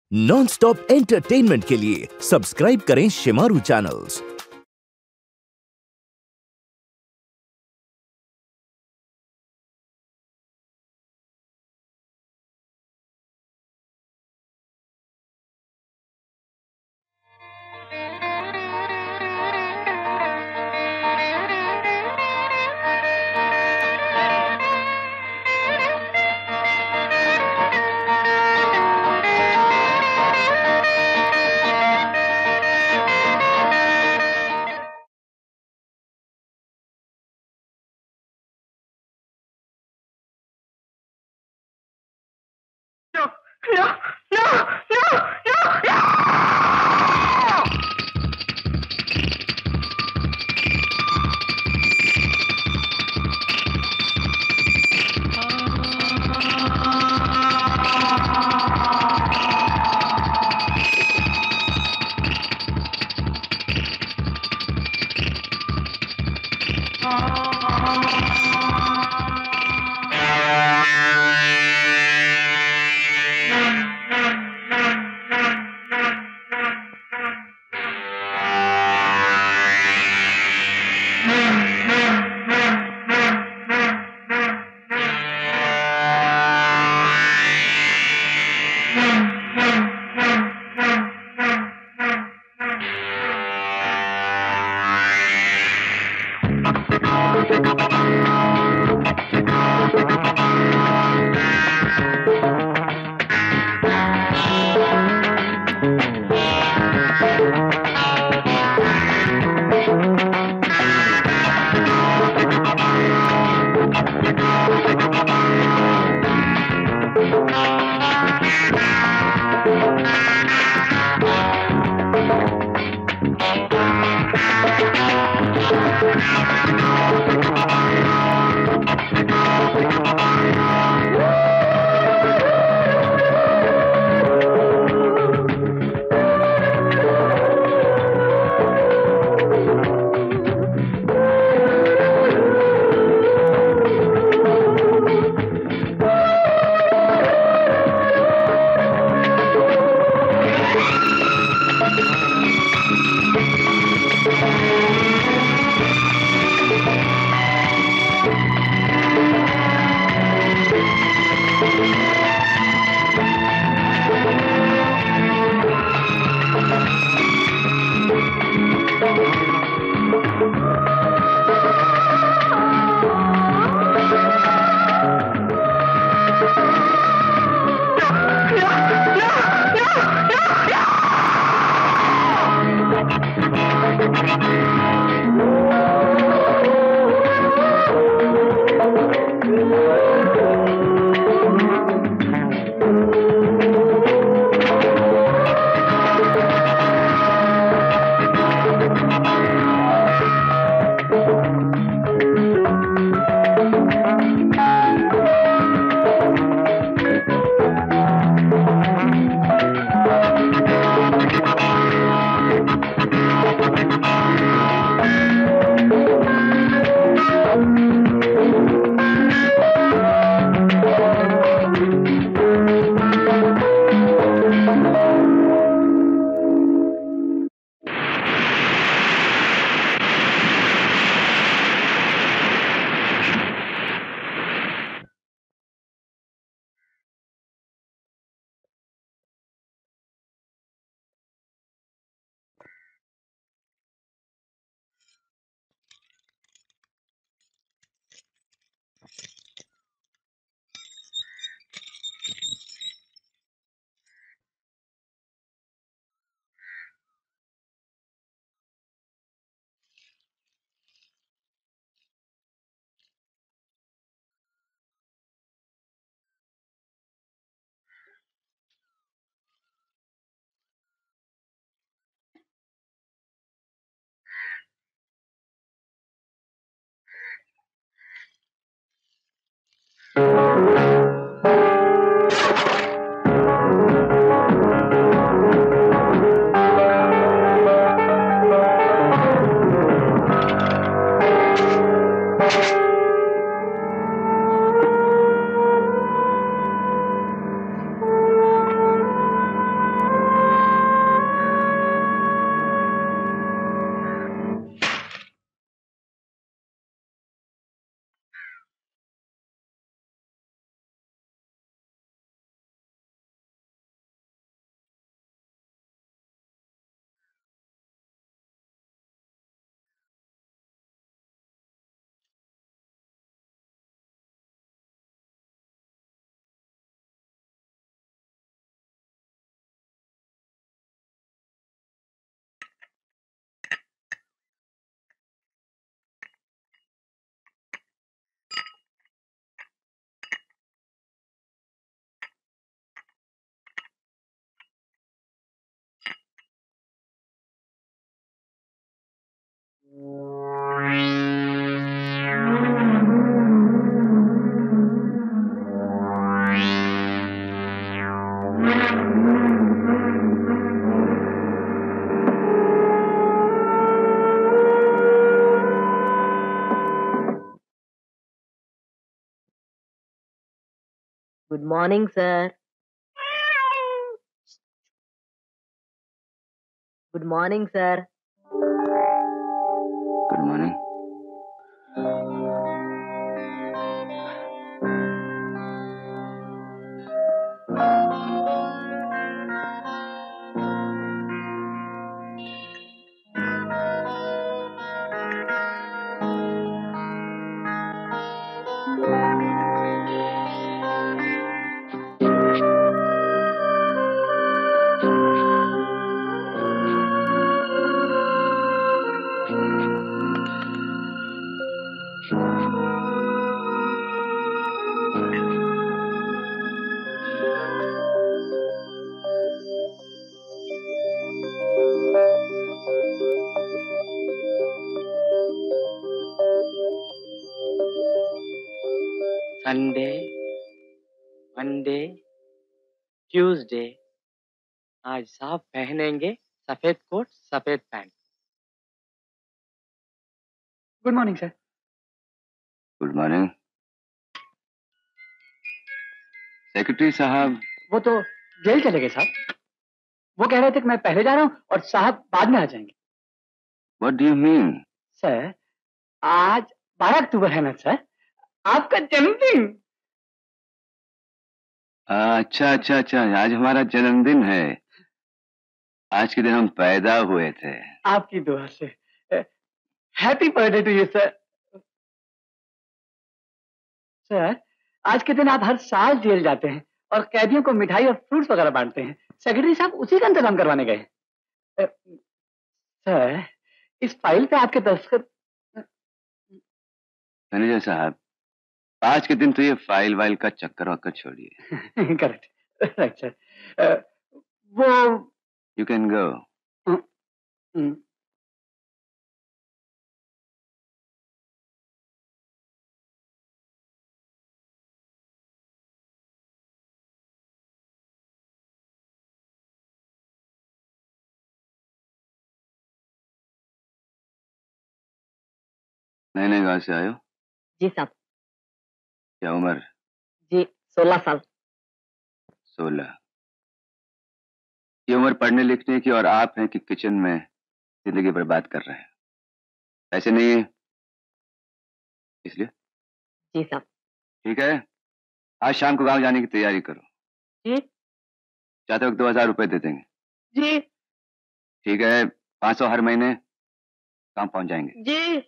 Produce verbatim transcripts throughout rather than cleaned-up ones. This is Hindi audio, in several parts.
नॉन स्टॉप एंटरटेनमेंट के लिए सब्सक्राइब करें Shemaroo channels. No, no, no, no, no, no! Good morning sir. Good morning sir. Good morning. Sunday, Monday, Tuesday, आज साहब पहनेंगे सफेद कोट सफेद pant. Good morning sir. Good morning. Secretary साहब? वो तो जेल चले गए साहब। वो कह रहे थे कि मैं पहले जा रहा हूँ और साहब बाद में आ जाएंगे। What do you mean? Sir, आज बारह अक्टूबर है ना सर, आपका जन्मदिन। अच्छा अच्छा अच्छा, आज हमारा जन्मदिन है। आज के दिन हम पैदा हुए थे। आपकी दुआ से। Happy birthday to you sir. Sir, आज के दिन आप हर साल जेल जाते हैं और कैदियों को मिठाई और फ्रूट्स वगैरह बांटते हैं। सेक्रेटरी साहब उसी का इंतजाम करवाने गए। सर, इस फाइल पे आपके दस्तखत। मैनेजर साहब, आज के दिन तो ये फाइल वाइल का चक्कर वक्कर छोड़िए। Correct, right sir. वो यू कैन गो। नए नए गांव से आए हो? जी साहब। क्या उम्र? जी सोलह साल। सोलह। ये उम्र पढ़ने लिखने की और आप हैं कि किचन में जिंदगी बर्बाद कर रहे हैं। ऐसे नहीं है इसलिए? जी साहब। ठीक है, आज शाम को गांव जाने की तैयारी करो। जी। चाहते हो दो हजार रुपए दे देंगे? जी। ठीक है, पाँच सौ हर महीने काम पहुंच जाएंगे। जी।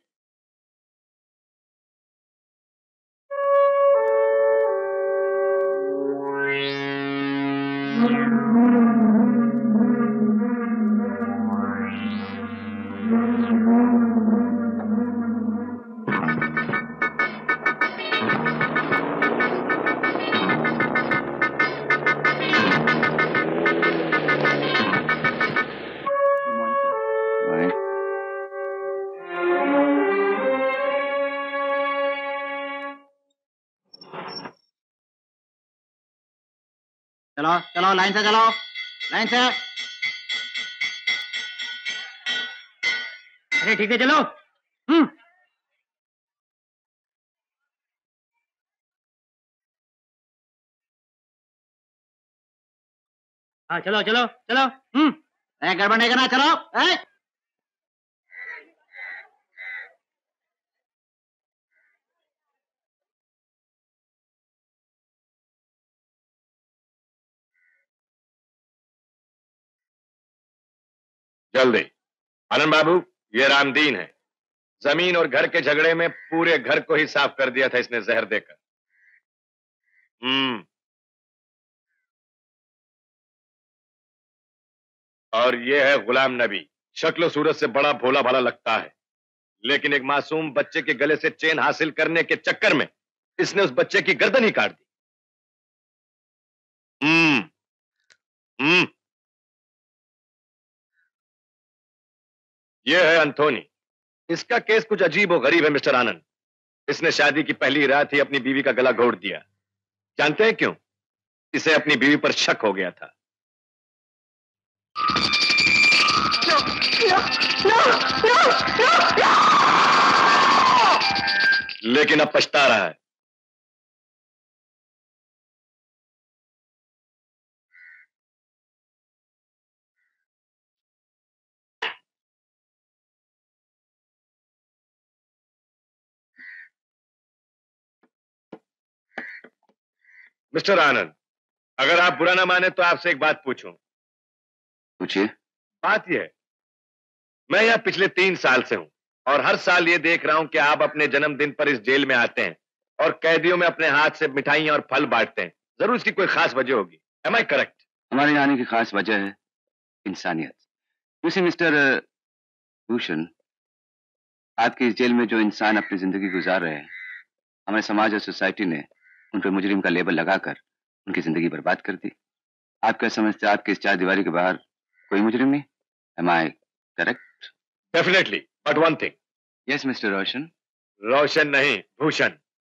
चलो चलो, लाइन से चलो, लाइन से। अरे ठीक है, चलो। हम्म। हाँ चलो चलो चलो। हम्म। गड़बड़ नहीं करना, चलो। ए? जल्दी। आनंद बाबू, ये रामदीन है। जमीन और घर के झगड़े में पूरे घर को ही साफ कर दिया था इसने जहर देकर। हम्म। और ये है गुलाम नबी। शक्ल सूरत से बड़ा भोला भाला लगता है, लेकिन एक मासूम बच्चे के गले से चेन हासिल करने के चक्कर में इसने उस बच्चे की गर्दन ही काट दी। हम्म। हम्म। ये है अंथोनी। इसका केस कुछ अजीब और गरीब है मिस्टर आनंद। इसने शादी की पहली रात ही अपनी बीवी का गला घोट दिया। जानते हैं क्यों? इसे अपनी बीवी पर शक हो गया था। No, no, no, no, no! लेकिन अब पछता रहा है। मिस्टर आनंद, अगर आप बुरा ना माने तो आपसे एक बात पूछूं। पूछिए। बात यह है, मैं यहाँ पिछले तीन साल से हूं और हर साल ये देख रहा हूं कि आप अपने जन्मदिन पर इस जेल में आते हैं और कैदियों में अपने हाथ से मिठाइयां और फल बांटते हैं। जरूर इसकी कोई खास वजह होगी। Am I correct? हमारे यहाँ आने की खास वजह है इंसानियत। उसी मिस्टर भूषण, आपके इस जेल में जो इंसान अपनी जिंदगी गुजार रहे हैं, हमारे समाज और सोसाइटी ने उन पर मुजरिम का लेबल लगाकर उनकी जिंदगी बर्बाद कर दी। आप क्या समझते हैं आपके इस चार दीवारी के बाहर कोई मुजरिम नहीं? Am I correct? Definitely, but one thing. Yes mister Roshan. Roshan नहीं, भूषण।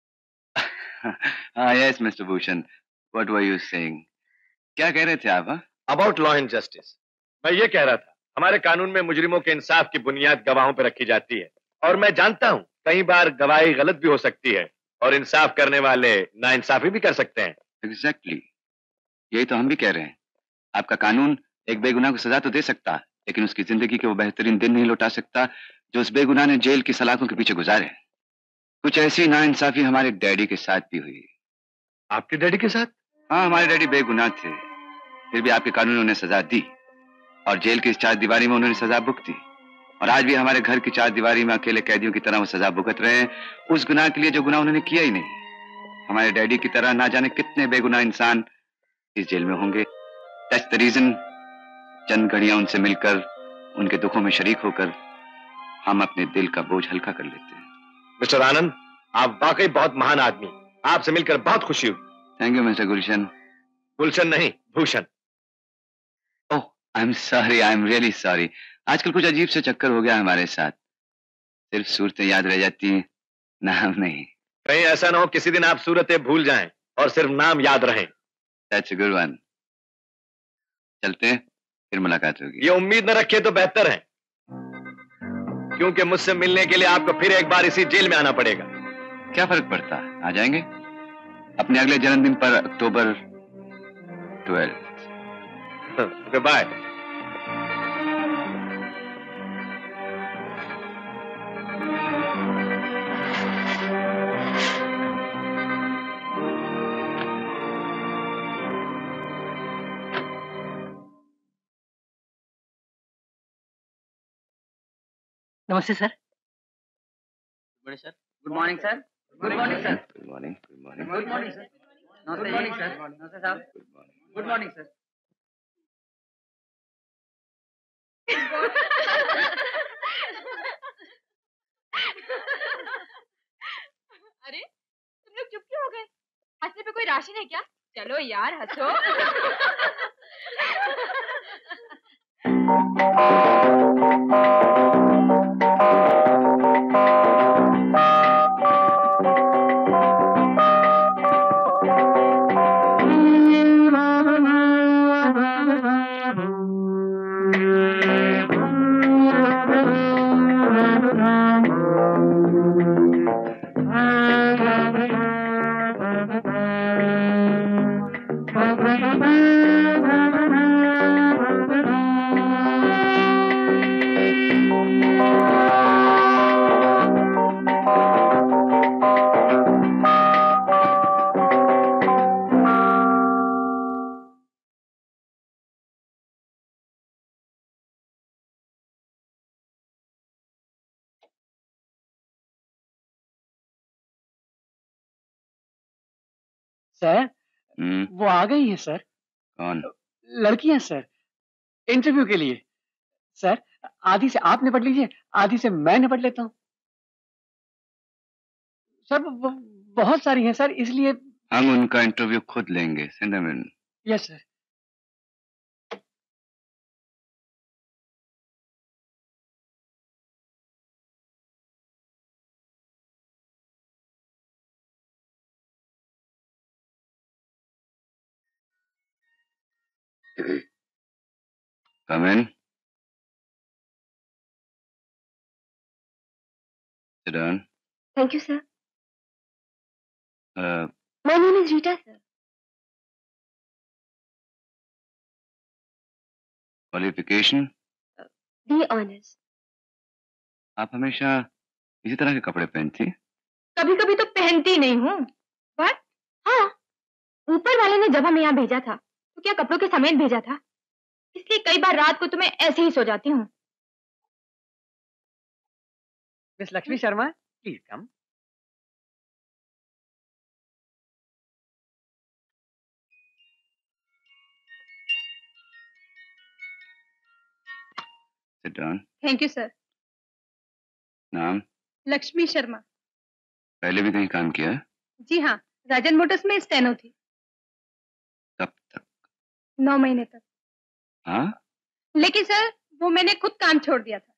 हाँ yes mister Bhushan, what were you saying? क्या कह रहे थे आप? हाँ, अबाउट लॉ एंड जस्टिस। मैं ये कह रहा था, हमारे कानून में मुजरिमों के इंसाफ की बुनियाद गवाहों पर रखी जाती है और मैं जानता हूं कई बार गवाही गलत भी हो सकती है और इंसाफ करने वाले नाइंसाफी भी कर सकते हैं। Exactly exactly. यही तो हम भी कह रहे हैं। आपका कानून एक बेगुनाह को सजा तो दे सकता, लेकिन उसकी जिंदगी के वो बेहतरीन दिन नहीं लौटा सकता जो उस बेगुनाह ने जेल की सलाखों के पीछे गुजारे। कुछ ऐसी नाइंसाफी हमारे डैडी के साथ भी हुई। आपके डैडी के साथ? हाँ, हमारे डैडी बेगुनाह थे, फिर भी आपके कानून ने उन्हें सजा दी और जेल की इस चार दीवारी में उन्होंने सजा भुगती और आज भी हमारे घर की चार दीवारी में अकेले कैदियों की तरह वो सजा भुगत रहे हैं उस गुनाह के लिए जो गुनाह उन्होंने किया ही नहीं। हमारे डैडी की तरह ना जाने कितने बेगुनाह इंसान इस जेल में होंगे। दैट्स द रीजन चंद घड़ियां उनसे मिलकर, उनके दुखों में शरीक होकर हम अपने दिल का बोझ हल्का कर लेते हैं। मिस्टर आनंद, आप वाकई बहुत महान आदमी। आपसे मिलकर बहुत खुशी हुई। Thank you mister Gulshan. Gulshan नहीं, Bhushan. Oh, I am sorry, I am really sorry. आजकल कुछ अजीब से चक्कर हो गया हमारे साथ। सिर्फ सूरतें याद रह जाती हैं, नाम नहीं। कहीं ऐसा ना हो किसी दिन आप सूरतें भूल जाएं और सिर्फ नाम याद रहें। That's a good one. चलते हैं, फिर मुलाकात होगी। ये उम्मीद न रखे तो बेहतर है, क्योंकि मुझसे मिलने के लिए आपको फिर एक बार इसी जेल में आना पड़ेगा। क्या फर्क पड़ता, आ जाएंगे अपने अगले जन्मदिन पर, अक्टूबर ट्वेल्थ। बाय। नमस्ते sir. Good morning sir. Good morning sir. Good morning. Good morning. Good morning sir. Good morning sir. नमस्ते साहब। Good morning sir. अरे तुम लोग चुप क्यों हो गए? हंसने पे कोई राशि है क्या? चलो यार हंसो। सर, हम्म, वो आ गई है सर। कौन? लड़कियां सर, इंटरव्यू के लिए। सर, आधी से आप निपट लीजिए, आधी से मैं निपट लेता हूँ। सर ब- बहुत सारी हैं सर, इसलिए। हम उनका इंटरव्यू खुद लेंगे। Send them in. Yes sir. Come in. Sit down. Thank you sir. Uh, my name is Rita sir. Qualification? B honours. आप हमेशा इसी तरह के कपड़े पहनती? कभी कभी तो पहनती नहीं हूँ, बट हाँ ऊपर वाले ने जब हमें यहाँ भेजा था तो क्या कपड़ों के समेत भेजा था? इसलिए कई बार रात को तुम्हें ऐसे ही सो जाती हूँ। Miss Lakshmi Sharma, please come. Sit down. Thank you sir. नाम? लक्ष्मी शर्मा। पहले भी कहीं काम किया है? जी हाँ, राजन मोटर्स में स्टेनो थी। कब तक? नौ महीने तक। हाँ? लेकिन सर वो मैंने खुद काम छोड़ दिया था।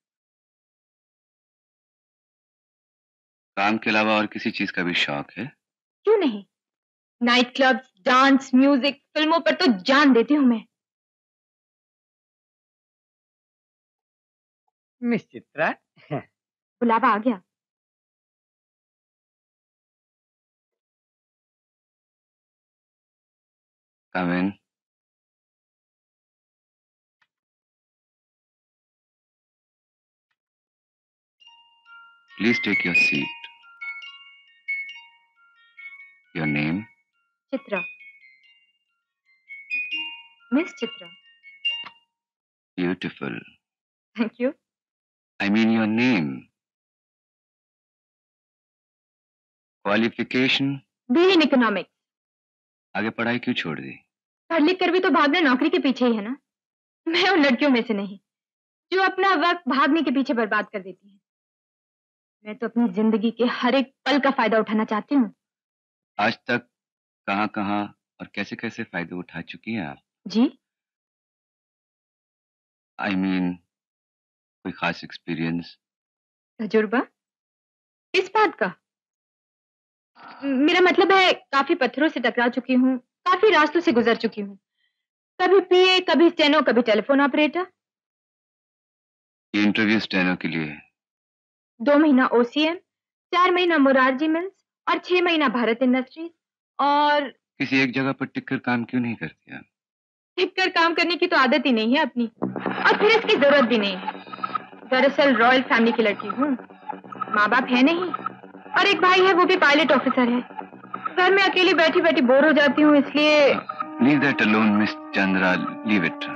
काम के अलावा और किसी चीज का भी शौक है? क्यों नहीं, नाइट क्लब्स, डांस, म्यूजिक, फिल्मों पर तो जान देती हूँ मैं। मिस चित्रा, बुलावा आ गया। Come in. Please take your seat. Your name? Chitra. Miss Chitra. Beautiful. Thank you. I mean your name. Qualification? B in economics. आगे पढ़ाई क्यों छोड़ दी? पढ़ लिख कर भी तो भागना नौकरी के पीछे ही है ना। मैं उन लड़कियों में से नहीं जो अपना वक्त भागने के पीछे बर्बाद कर देती है। मैं तो अपनी जिंदगी के हर एक पल का फायदा उठाना चाहती हूँ। आज तक कहाँ कहाँ और कैसे कैसे फायदे उठा चुकी हैं आप? जी? I mean, कोई खास एक्सपीरियंस? तजुर्बा? इस बात का? मेरा मतलब है काफी पत्थरों से टकरा चुकी हूँ, काफी रास्तों से गुजर चुकी हूँ। कभी पीए, कभी स्टेनो, कभी टेलीफोन ऑपरेटर। ये इंटरव्यू स्टेनो के लिए? दो महीना ओसीएम, चार महीना मोरारजी मिल्स और छह महीना भारत इंडस्ट्रीज। और किसी एक जगह पर टिककर काम क्यों नहीं करती आप? टिककर काम करने की तो आदत ही नहीं है अपनी, और फिर इसकी जरूरत भी नहीं है। दरअसल रॉयल फैमिली की लड़की हूँ, माँ बाप है नहीं, और एक भाई है वो भी पायलट ऑफिसर है। घर में अकेली बैठी बैठी बोर हो जाती हूँ, इसलिए। Leave that alone, Miss Chandra. Leave it.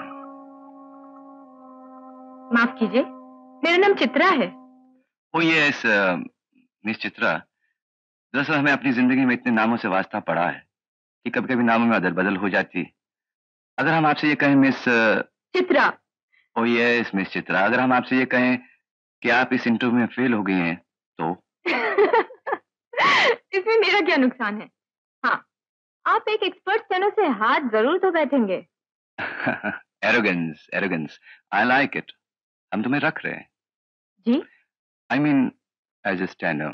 माफ कीजिए, मेरा नाम चित्रा है। Oh yes, miss Chitra. दरअसल हमें अपनी जिंदगी में इतने नामों से वास्ता पड़ा है कि कभी कभी नामों में अदल बदल हो जाती। अगर हम आपसे ये कहें miss Chitra. Oh yes miss Chitra, अगर हम आपसे ये कहें कि आप इस इंटरव्यू में फेल हो गई हैं तो? इसमें मेरा क्या नुकसान है? हाँ, आप एक एक्सपर्ट स्टेनो से हाथ जरूर तो बैठेंगे। Arrogance, arrogance, I like it. हम तुम्हें रख रहे हैं। जी? I mean as a steno.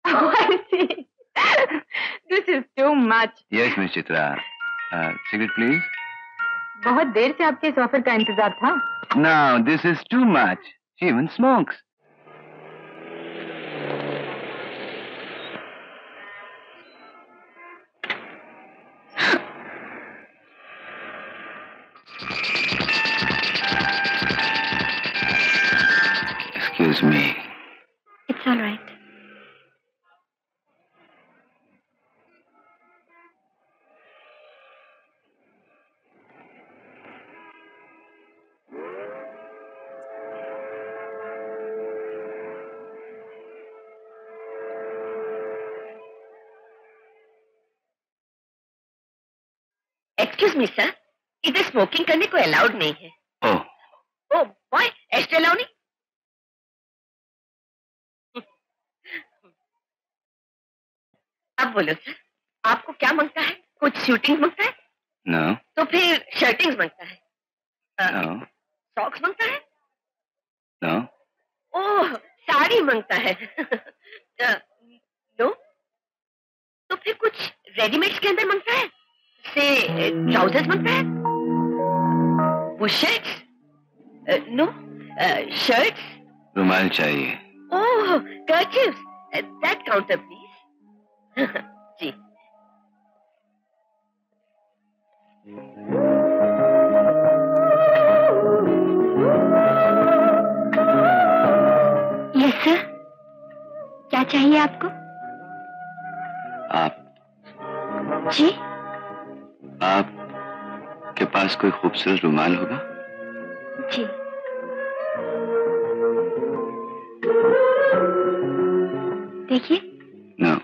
This is too much. Yes miss Chitra. Cigarette please. बहुत देर से आपके इस ऑफर का इंतजार था। No, this is too much. She even smokes. Excuse me. It's all right. Excuse me sir, इधर स्मोकिंग करने को अलाउड नहीं है। Oh. ओ बॉय, एस्टे अलाउ नहीं? अब बोलो सर, आपको क्या मांगता है? कुछ शूटिंग मांगता है? No. तो फिर शर्टिंग मांगता है? No. सॉक्स मांगता है? No. ओह, साड़ी मांगता है। नो? तो फिर कुछ रेडीमेड्स के अंदर मांगता है? से ट्राउजर्स मांगता है? बुशर्ट्स? No, shirts? रुमाल चाहिए। Oh, kerchiefs, that counter please. जी। यस सर, क्या चाहिए आपको? आप जी? पास कोई खूबसूरत रुमाल होगा? जी। देखिए। No.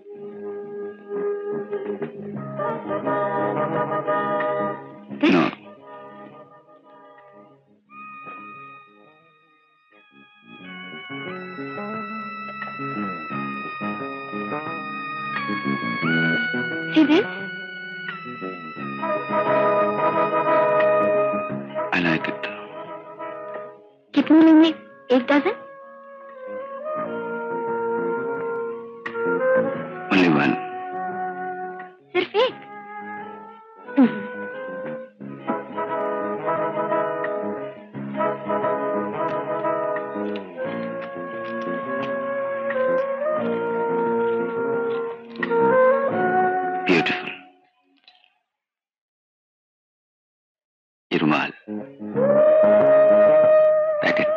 No. See this? I like it. कितने लेंगे? एक डजन? Only one. सिर्फ एक? Beautiful. ये रुमाल, पैकेट।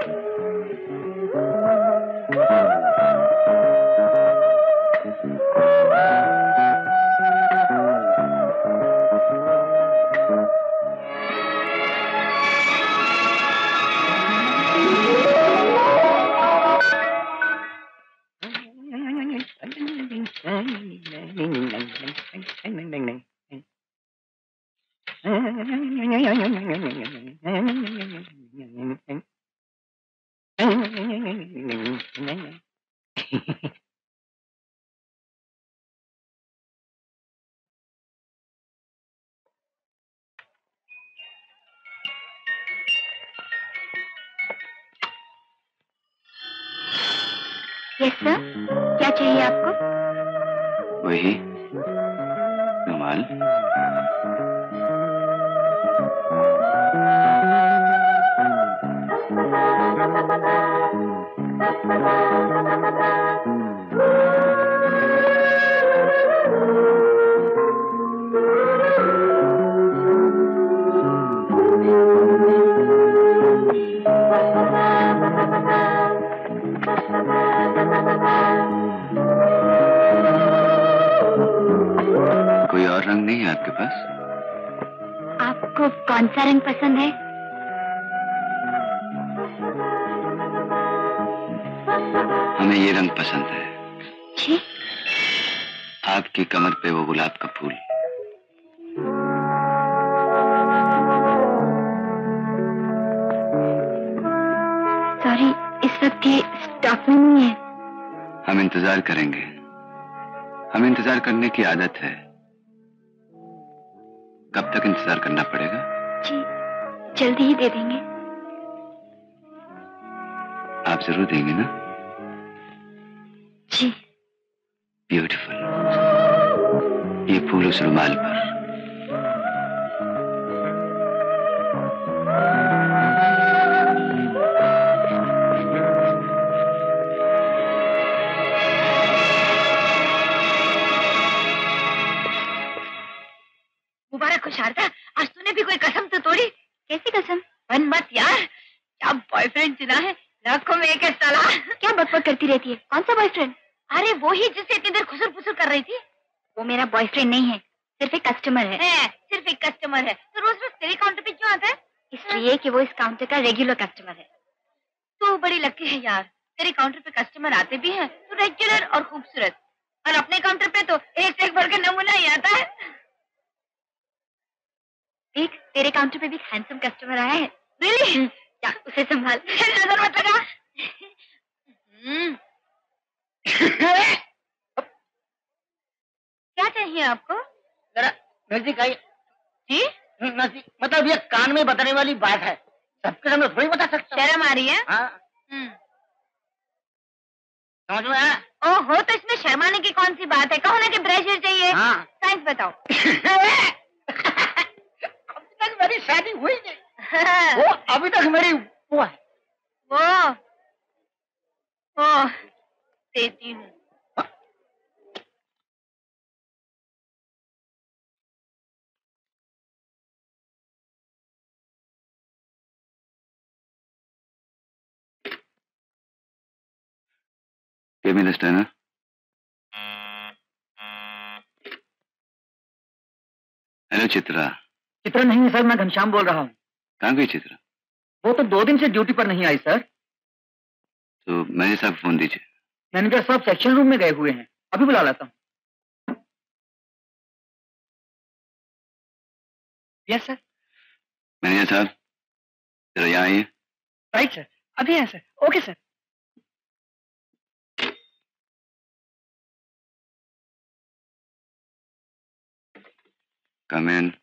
यस सर, क्या चाहिए आपको? वही रुमाल। कोई और रंग नहीं है आपके पास? आपको कौन सा रंग पसंद है? हमें ये रंग पसंद है। जी? आपकी कमर पे वो गुलाब का फूल। सॉरी, इस वक्त ये स्टॉक में नहीं है। हम इंतजार करेंगे। हमें इंतजार करने की आदत है। कब तक इंतजार करना पड़ेगा? जी, जल्दी ही दे देंगे। आप जरूर देंगे ना? जी। ब्यूटीफुल। ये फूल उस रुमाल पर। मुबारक हो शारदा, आज तूने भी कोई कसम तो तोड़ी। कैसी कसम? बन मत यार, क्या बॉयफ्रेंड चुना है, लाखों में एक है साला। क्या बकबक करती रहती है? कौन सा बॉयफ्रेंड? अरे वो ही जिससे इतनी देर खुसर फुसर कर रही थी। वो मेरा बॉयफ्रेंड नहीं है, सिर्फ एक कस्टमर है। है, सिर्फ एक कस्टमर है तो रोज रोज तेरे काउंटर पे क्यों आता है? इसलिए कि वो इस काउंटर का रेगुलर कस्टमर है। तू बड़ी लकी है यार, तेरे काउंटर पे कस्टमर आते भी हैं तो रेगुलर और खूबसूरत, और अपने काउंटर पे तो एक से एक भर का नमूना ही आता है। देख, तेरे काउंटर पे भी हैंडसम कस्टमर आया है। रियली? जा उसे संभाल, नजर मत लगा। क्या चाहिए आपको? जरा नजदीक आई। जी? नजदीक मतलब ये कान में बताने वाली बात है, सबके सामने थोड़ी बता सकता हूँ। शर्म आ रही है? हाँ, समझ में आया? ओहो, तो इसमें शर्माने की कौन सी बात है? कहो ना कि ब्रशर चाहिए। हाँ। साइंस बताओ। अभी तक मेरी शादी हुई नहीं। वो अभी तक मेरी वो है। वो वो देती हूँ। Give me this dinner. Hello Chitra, Chitra नहीं है सर, मैं घनश्याम बोल रहा हूँ। कहाँ गई चित्रा? वो तो दो दिन से ड्यूटी पर नहीं आई सर। तो मैनेजर साहब फोन दीजिए। मैनेजर साहब सेक्शन रूम में गए हुए हैं, अभी बुला लाता हूँ। Yes sir. मैनेजर साहब जरा यहाँ आइए। राइट सर, अभी है sir. Okay sir. Come in.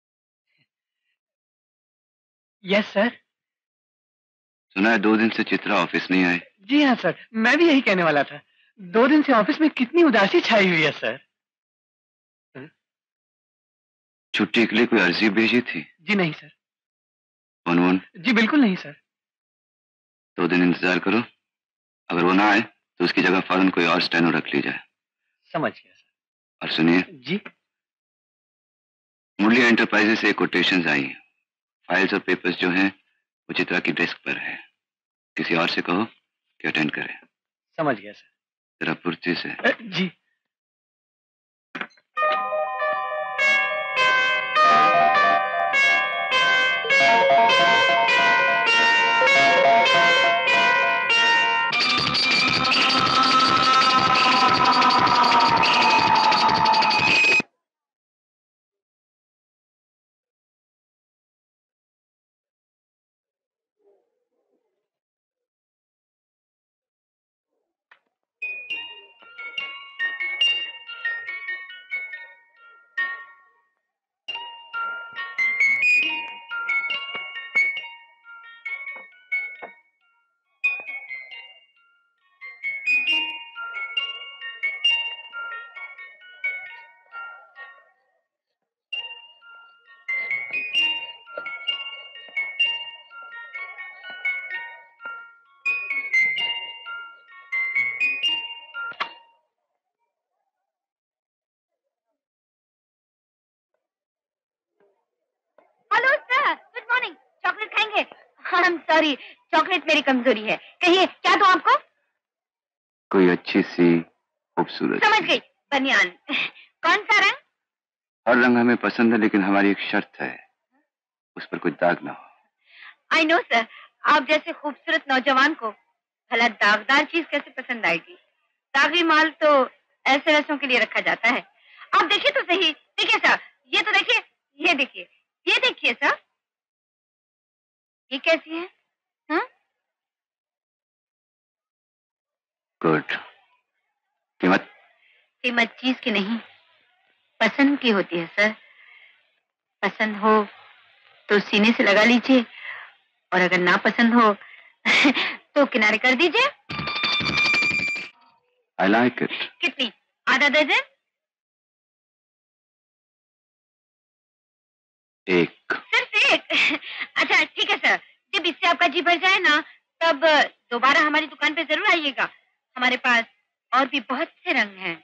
Yes sir. सुना है दो दिन से चित्रा ऑफिस नहीं आई। जी हाँ सर, मैं भी यही कहने वाला था। दो दिन से ऑफिस में कितनी उदासी छाई हुई है सर। छुट्टी के लिए कोई अर्जी भेजी थी? जी नहीं सर। फोन वोन? जी बिल्कुल नहीं सर। दो दिन इंतजार करो, अगर वो ना आए तो उसकी जगह फौरन कोई और स्टेनो रख ली जाए। समझ गया सर। और सुनिए जी। मुरली एंटरप्राइजेस से कोटेशंस आई हैं। फाइल्स और पेपर्स जो हैं वो चित्रा की डेस्क पर है। किसी और से कहो कि अटेंड करे। समझ गया सर। जरा फुर्ती से। अ, जी। सॉरी, चॉकलेट मेरी कमजोरी है। कहिए क्या दूं आपको? कोई अच्छी सी खूबसूरत। समझ गई, बनियान। कौन सा रंग? हर रंग हमें पसंद है, लेकिन हमारी एक शर्त है, उस पर कोई दाग ना हो। आई नो सर, आप जैसे खूबसूरत नौजवान को भला दागदार चीज कैसे पसंद आएगी? दागी माल तो ऐसे वैसों के लिए रखा जाता है। आप देखिए तो सही। देखिए सर, ये तो देखिए, ये देखिए, ये देखिए सर, ये कैसी है? हाँ? गुड। कीमत? कीमत चीज की नहीं, पसंद की होती है सर। पसंद हो तो सीने से लगा लीजिए, और अगर ना पसंद हो तो किनारे कर दीजिए। I like it. कितनी? आधा दर्जन? एक। सिर्फ एक? अच्छा ठीक है सर, जब इससे आपका जी भर जाए ना, तब दोबारा हमारी दुकान पे जरूर आइएगा। हमारे पास और भी बहुत से रंग हैं।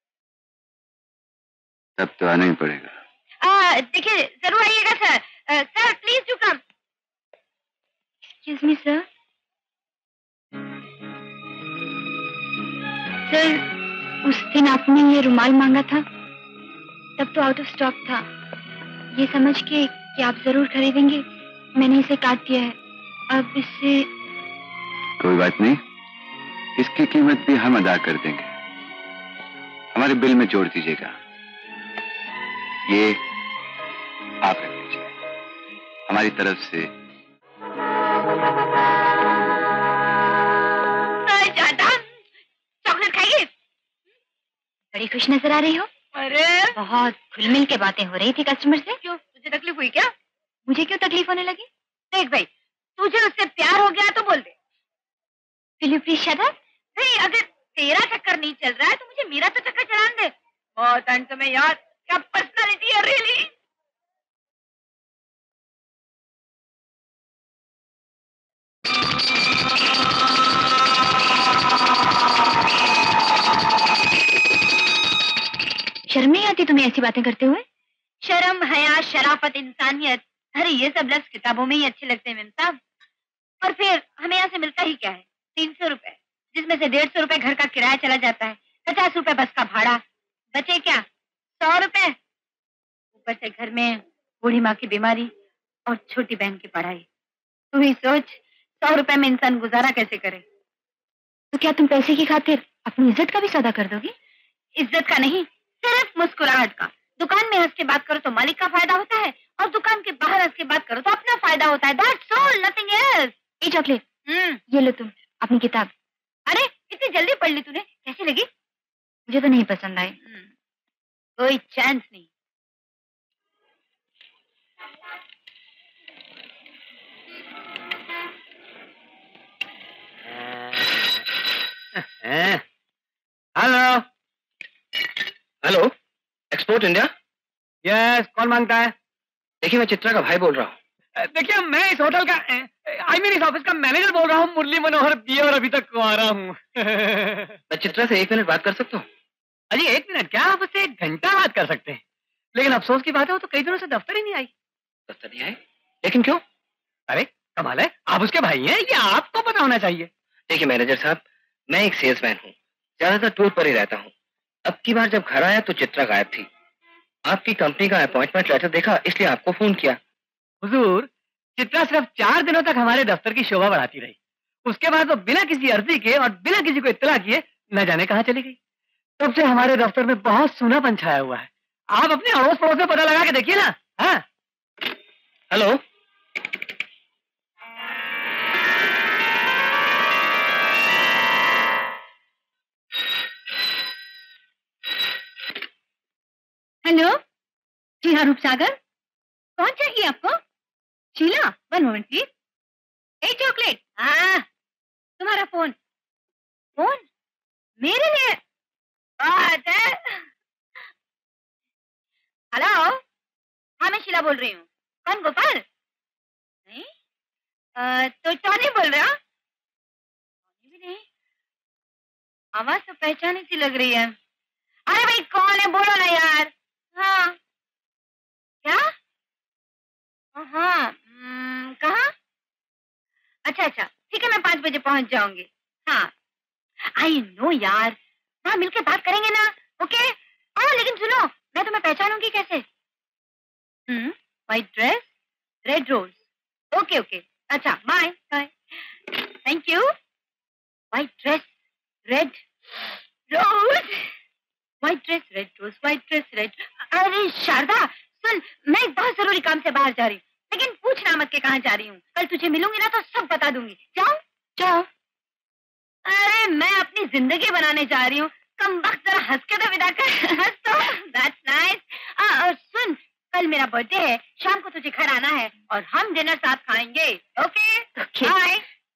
तब तो आना ही पड़ेगा। आ, देखिए जरूर आइएगा सर। आ, sir please do come. Excuse me sir. Sir, उस दिन आपने ये रुमाल मांगा था, तब तो आउट ऑफ स्टॉक था। ये समझ के कि आप जरूर खरीदेंगे, मैंने इसे काट दिया है। अब इससे कोई बात नहीं, इसकी कीमत भी हम अदा कर देंगे। हमारे बिल में जोड़ दीजिएगा। ये आप रख लीजिए, हमारी तरफ से। चॉकलेट खाइए। बड़ी खुश नजर आ रही हो। अरे बहुत खुलमिल के बातें हो रही थी कस्टमर से। क्यों, तुझे तकलीफ हुई क्या? मुझे क्यों तकलीफ होने लगी? देख भाई, तुझे उससे प्यार हो गया तो बोल दे। Will you please shut up? नहीं, अगर तेरा चक्कर नहीं चल रहा है तो मुझे मेरा तो चक्कर चलाने दे। बहुत अंत में यार, क्या पर्सनालिटी है रियली। शर्म नहीं आती तुम्हें ऐसी बातें करते हुए? शर्म, हया, शराफत, इंसानियत, अरे ये सब लफ्ज किताबों में ही अच्छे लगते हैं मेम साहब। और फिर हमें यहाँ से मिलता ही क्या है? तीन सौ रुपए, जिसमें से डेढ़ सौ रुपए घर का किराया चला जाता है, पचास रुपए बस का भाड़ा, बचे क्या? सौ रुपए। ऊपर से घर में बूढ़ी माँ की बीमारी और छोटी बहन की पढ़ाई। तू ही सोच, सौ रुपए में इंसान गुजारा कैसे करे। तो क्या तुम पैसे की खातिर अपनी इज्जत का भी सौदा कर दोगी? इज्जत का नहीं, सिर्फ मुस्कुराहट का। दुकान में हंस के बात करो तो मालिक का फायदा होता है, और दुकान के बाहर हंस के बात करो तो अपना फायदा होता है। That's all, nothing else. ये चॉकलेट, हम्म, ये लो तुम अपनी किताब। अरे इतनी जल्दी पढ़ ली तूने, कैसी लगी? मुझे तो नहीं पसंद आई। कोई चांस नहीं। Hello hello, export India. Yes, कौन मांगता है? देखिए, मैं चित्रा का भाई बोल रहा हूँ। देखिए, मैं इस होटल का आई मीन इस ऑफिस का मैनेजर बोल रहा हूँ, मुरली मनोहर दिए, और अभी तक कुंवारा हूँ। मैं चित्रा से एक मिनट बात कर सकता हूँ? अजी एक मिनट क्या, आप उससे एक घंटा बात कर सकते हैं, लेकिन अफसोस की बात है वो तो कई दिनों से दफ्तर ही नहीं आई। दफ्तर नहीं आई? लेकिन क्यों? अरे कमाल है, आप उसके भाई हैं, ये आपको पता होना चाहिए। देखिए मैनेजर साहब, मैं एक सेल्समैन हूँ, ज्यादातर टूर पर ही रहता हूँ। अब की बार जब घर आया तो चित्रा गायब थी। आपकी कंपनी का अपॉइंटमेंट लेटर देखा, इसलिए आपको फोन किया। हुजूर, चित्रा सिर्फ चार दिनों तक हमारे दफ्तर की शोभा बढ़ाती रही, उसके बाद वो बिना किसी अर्जी के और बिना किसी को इत्तला किए न जाने कहाँ चली गई। तब से हमारे दफ्तर में बहुत सूनापन छाया हुआ है। आप अपने अड़ोस पड़ोस में पता लगा के देखिए ना। हाँ, हेलो, हेलो, जी हाँ रूपसागर, कौन चाहिए आपको? Sheela, one moment please. ए चॉकलेट, हाँ तुम्हारा फोन। फोन मेरे लिए? बात है। हेलो, हाँ मैं शीला बोल रही हूँ। कौन, गोपाल? नहीं, आ, तो टॉनी बोल रहा? टॉनी भी नहीं, आवाज तो पहचानी सी लग रही है। अरे भाई कौन है, बोलो ना यार। हाँ, क्या? हाँ, कहाँ? अच्छा अच्छा, ठीक है, मैं पाँच बजे पहुंच जाऊंगी। हाँ, आई नो यार, हाँ मिलके बात करेंगे ना। ओके। हाँ लेकिन सुनो, मैं तुम्हें पहचानूंगी कैसे? Hmm, white dress, red rose. Okay okay, अच्छा bye bye, thank you. White dress, red rose, white dress, red rose, white dress, red. अरे शारदा सुन, मैं एक बहुत जरूरी काम से बाहर जा रही हूँ, लेकिन पूछना मत के कहाँ जा रही हूँ। कल तुझे मिलूंगी ना तो सब बता दूंगी। जाओ जाओ। अरे मैं अपनी जिंदगी बनाने जा रही हूँ, कम वक्त जरा हंस के तो विदा कर। हंस तो, दैट्स नाइस। सुन, कल मेरा बर्थडे है, शाम को तुझे घर आना है और हम डिनर साथ खाएंगे। Okay bye.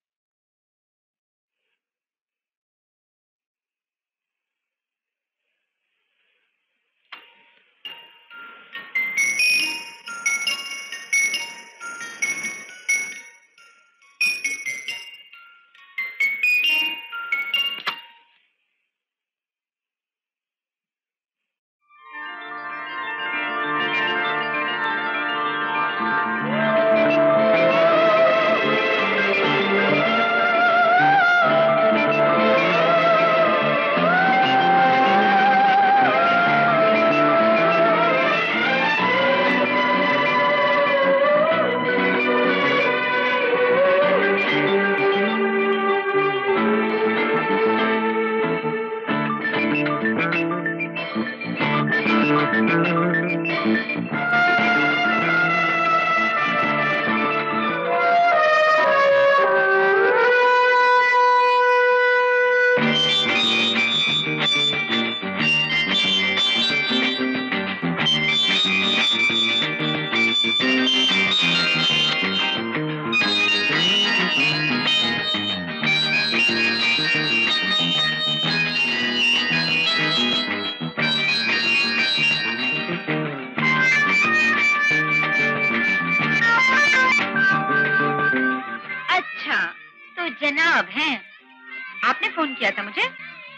जनाब हैं, आपने फोन किया था मुझे?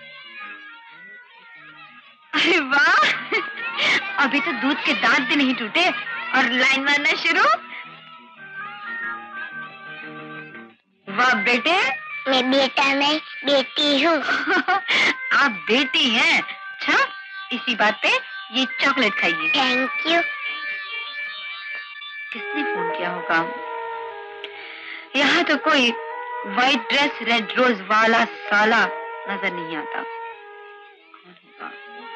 अरे वाह, अभी तो दूध के दांत भी नहीं टूटे और लाइन मारना शुरू। वाह बेटे। मैं बेटा नहीं, बेटी हूँ। आप बेटी हैं? अच्छा, इसी बात पे ये चॉकलेट खाइए। Thank you. काम। यहाँ तो कोई व्हाइट ड्रेस रेड रोज वाला साला नजर नहीं आता। कौन होगा?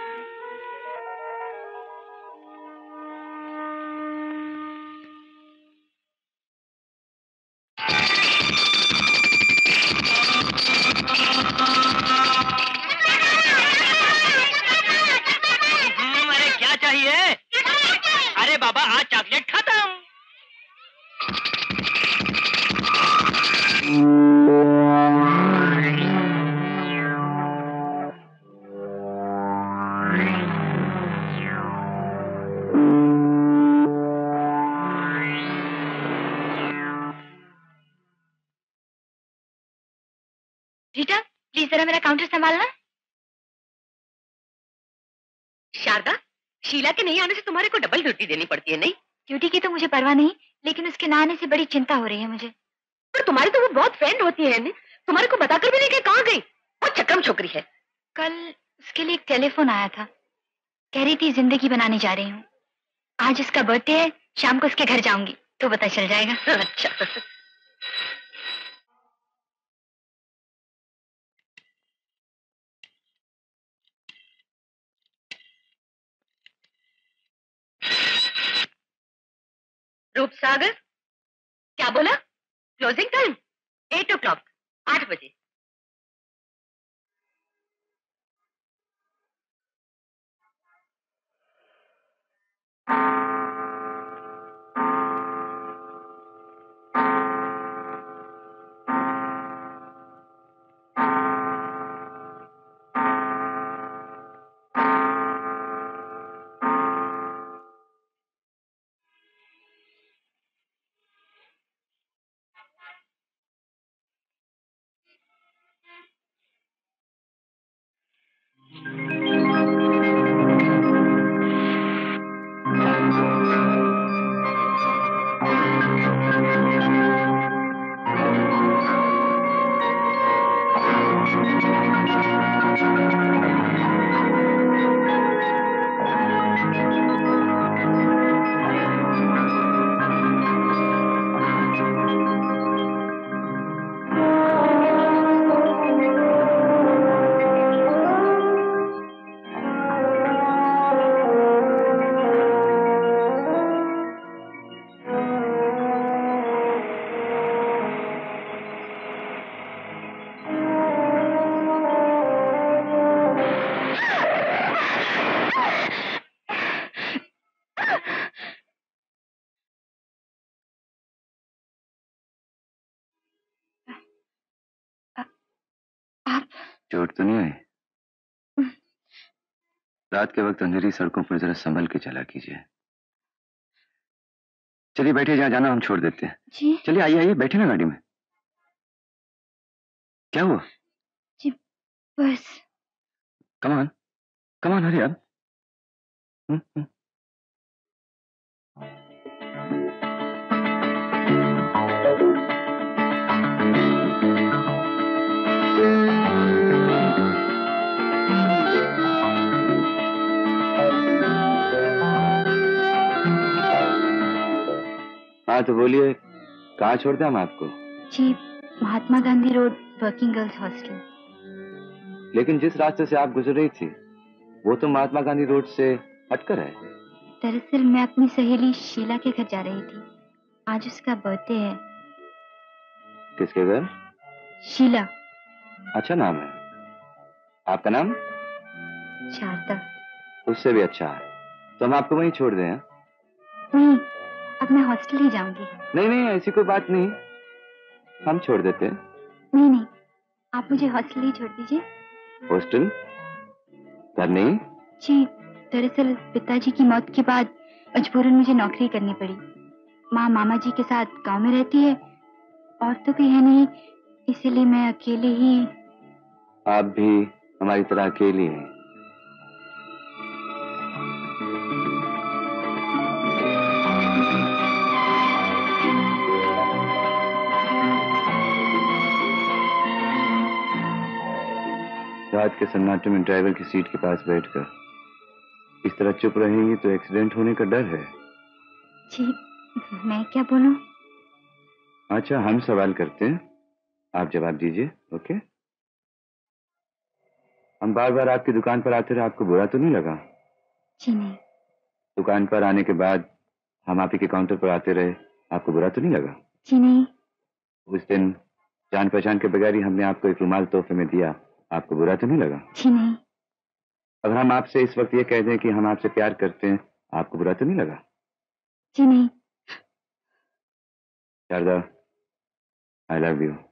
अरे क्या चाहिए? अरे बाबा आज चॉकलेट खत्म। रीटा, प्लीज जरा मेरा काउंटर संभालना। शारदा, शीला के नहीं आने से तुम्हारे को डबल ड्यूटी देनी पड़ती है नहीं? ड्यूटी की तो मुझे परवाह नहीं, लेकिन उसके ना आने से बड़ी चिंता हो रही है मुझे। पर तुम्हारी तो वो बहुत फ्रेंड होती है ने? तुम्हारे को बताकर भी नहीं कि कहाँ गई? बहुत चक्रम छोकरी है। कल उसके लिए एक टेलीफोन आया था, कह रही थी जिंदगी बनाने जा रही हूँ। आज उसका बर्थडे है, शाम को उसके घर जाऊंगी तो पता चल जाएगा। अच्छा। रूप सागर, क्या बोला? Closing time eight o'clock, आठ बजे। चोट तो नहीं आई? रात के वक्त अंधेरी सड़कों पर जरा संभल के चला कीजिए। चलिए बैठिए, जहाँ जाना हम छोड़ देते हैं। जी चलिए आइए आइए, बैठे ना गाड़ी में। क्या हुआ? जी बस। Come on come on, hurry up. हाँ तो बोलिए, कहाँ छोड़ दें हम आपको? जी Mahatma Gandhi road, working girls hostel. लेकिन जिस रास्ते से आप गुजर रही थी वो तो महात्मा गांधी रोड से हटकर है। दरअसल मैं अपनी सहेली शीला के घर जा रही थी, आज उसका बर्थडे है। किसके घर? शीला। अच्छा नाम है। आपका नाम? शारदा। उससे भी अच्छा है, तो हम आपको वहीं छोड़ दें? हैं? नहीं, अब मैं हॉस्टल ही जाऊंगी। नहीं नहीं, ऐसी कोई बात नहीं, हम छोड़ देते हैं। नहीं नहीं, आप मुझे हॉस्टल ही छोड़ दीजिए। हॉस्टल? घर नहीं? जी दरअसल पिताजी की मौत के बाद मजबूरन मुझे नौकरी करनी पड़ी। माँ मामा जी के साथ गांव में रहती है और तो कोई है नहीं, इसीलिए मैं अकेले ही। आप भी हमारी तरह अकेली हैं। रात के सन्नाटे में ड्राइवर की सीट के पास बैठकर इस तरह चुप रहेंगी तो एक्सीडेंट होने का डर है। जी मैं क्या बोलूं? अच्छा, हम सवाल करते हैं, आप जवाब दीजिए। ओके? हम बार बार आपकी दुकान पर आते रहे, आपको बुरा तो नहीं लगा? जी नहीं। दुकान पर आने के बाद हम आप ही के काउंटर पर आते रहे, आपको बुरा तो नहीं लगा? जी नहीं। उस दिन जान पहचान के बगैर ही हमने आपको एक रुमाल तोहफे में दिया, आपको बुरा तो नहीं लगा? जी नहीं। अगर हम आपसे इस वक्त ये कह दें कि हम आपसे प्यार करते हैं, आपको बुरा तो नहीं लगा? जी नहीं। Sharda, I love you.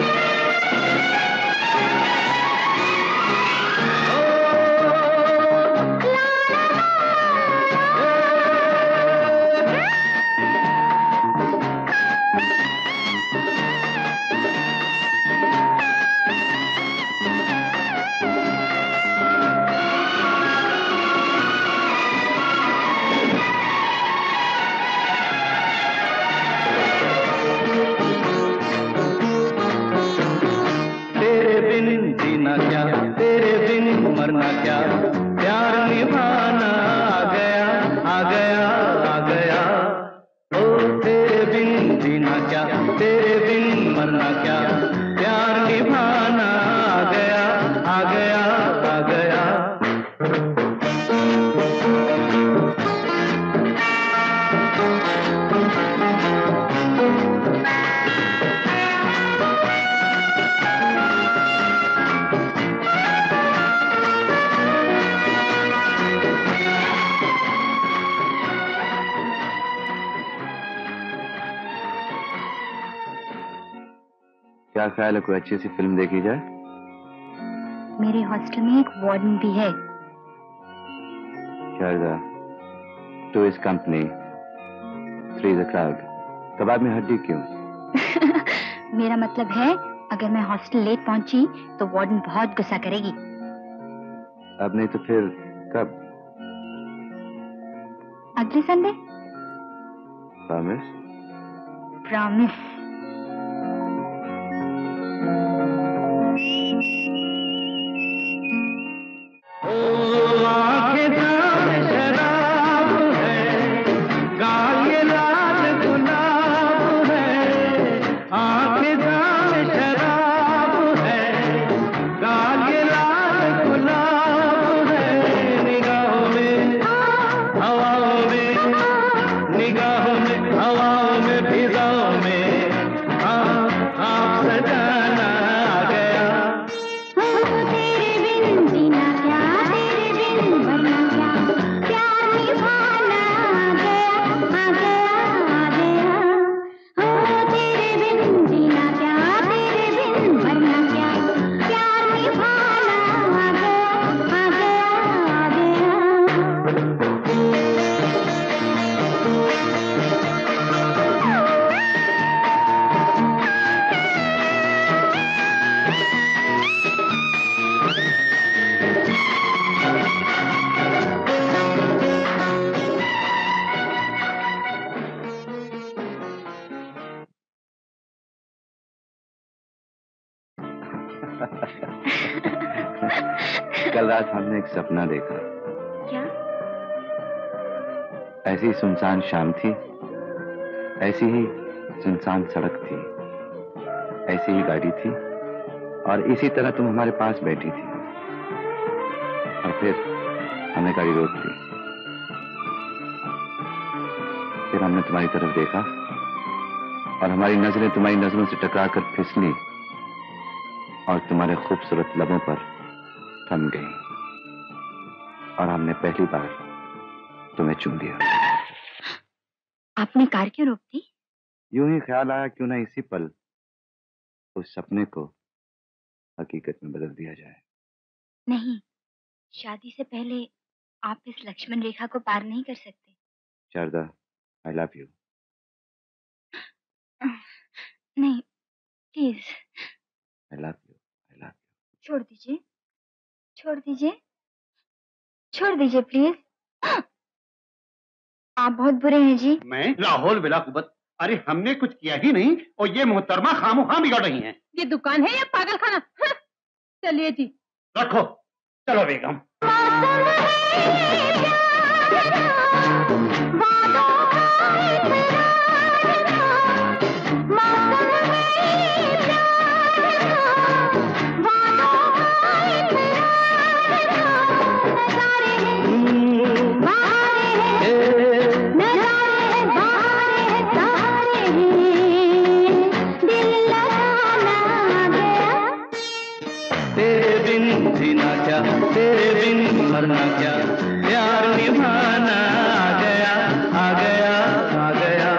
क्या ख्याल है, कोई अच्छी सी फिल्म देखी जाए? मेरे हॉस्टल में एक वार्डन भी है। Sharda, two is company, three is a crowd. कबाब में हड्डी क्यों? मेरा मतलब है, अगर मैं हॉस्टल लेट पहुंची तो वार्डन बहुत गुस्सा करेगी। अब नहीं तो फिर कब? अगले संडे। प्रॉमिस? प्रॉमिस। कल रात हमने एक सपना देखा। क्या? ऐसी सुनसान शाम थी, ऐसी ही सुनसान सड़क थी, ऐसी ही गाड़ी थी और इसी तरह तुम हमारे पास बैठी थी और फिर हमने गाड़ी रोक ली। फिर हमने तुम्हारी तरफ देखा और हमारी नजरें तुम्हारी नजरों से टकराकर फिसली और तुम्हारे खूबसूरत लबों पर थम गई और हमने पहली बार तुम्हें चूम लिया। आपने कार क्यों रोक दी? यूं ही ख्याल आया क्यों ना इसी पल उस सपने को हकीकत में बदल दिया जाए। नहीं, शादी से पहले आप इस लक्ष्मण रेखा को पार नहीं कर सकते। Sharda, I love you. नहीं, please. I love you, I love you. छोड़ दीजिए, छोड़ दीजिए, छोड़ दीजिए प्लीज। आप बहुत बुरे हैं जी। मैं लाहौल बिला कुबत। अरे हमने कुछ किया ही नहीं और ये मोहतरमा खामोखा बिगड़ रही हैं। ये दुकान है या पागल खाना? चलिए जी, रखो। चलो बेगम। मौसम बिन जीना क्या, तेरे बिन मरना क्या, प्यार निभाना आ गया आ गया आ गया।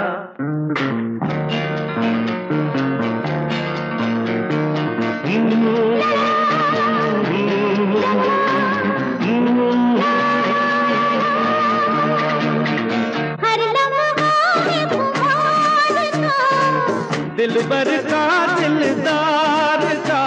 हर लम्हा में खुमार था, दिलबर का दिलदार का,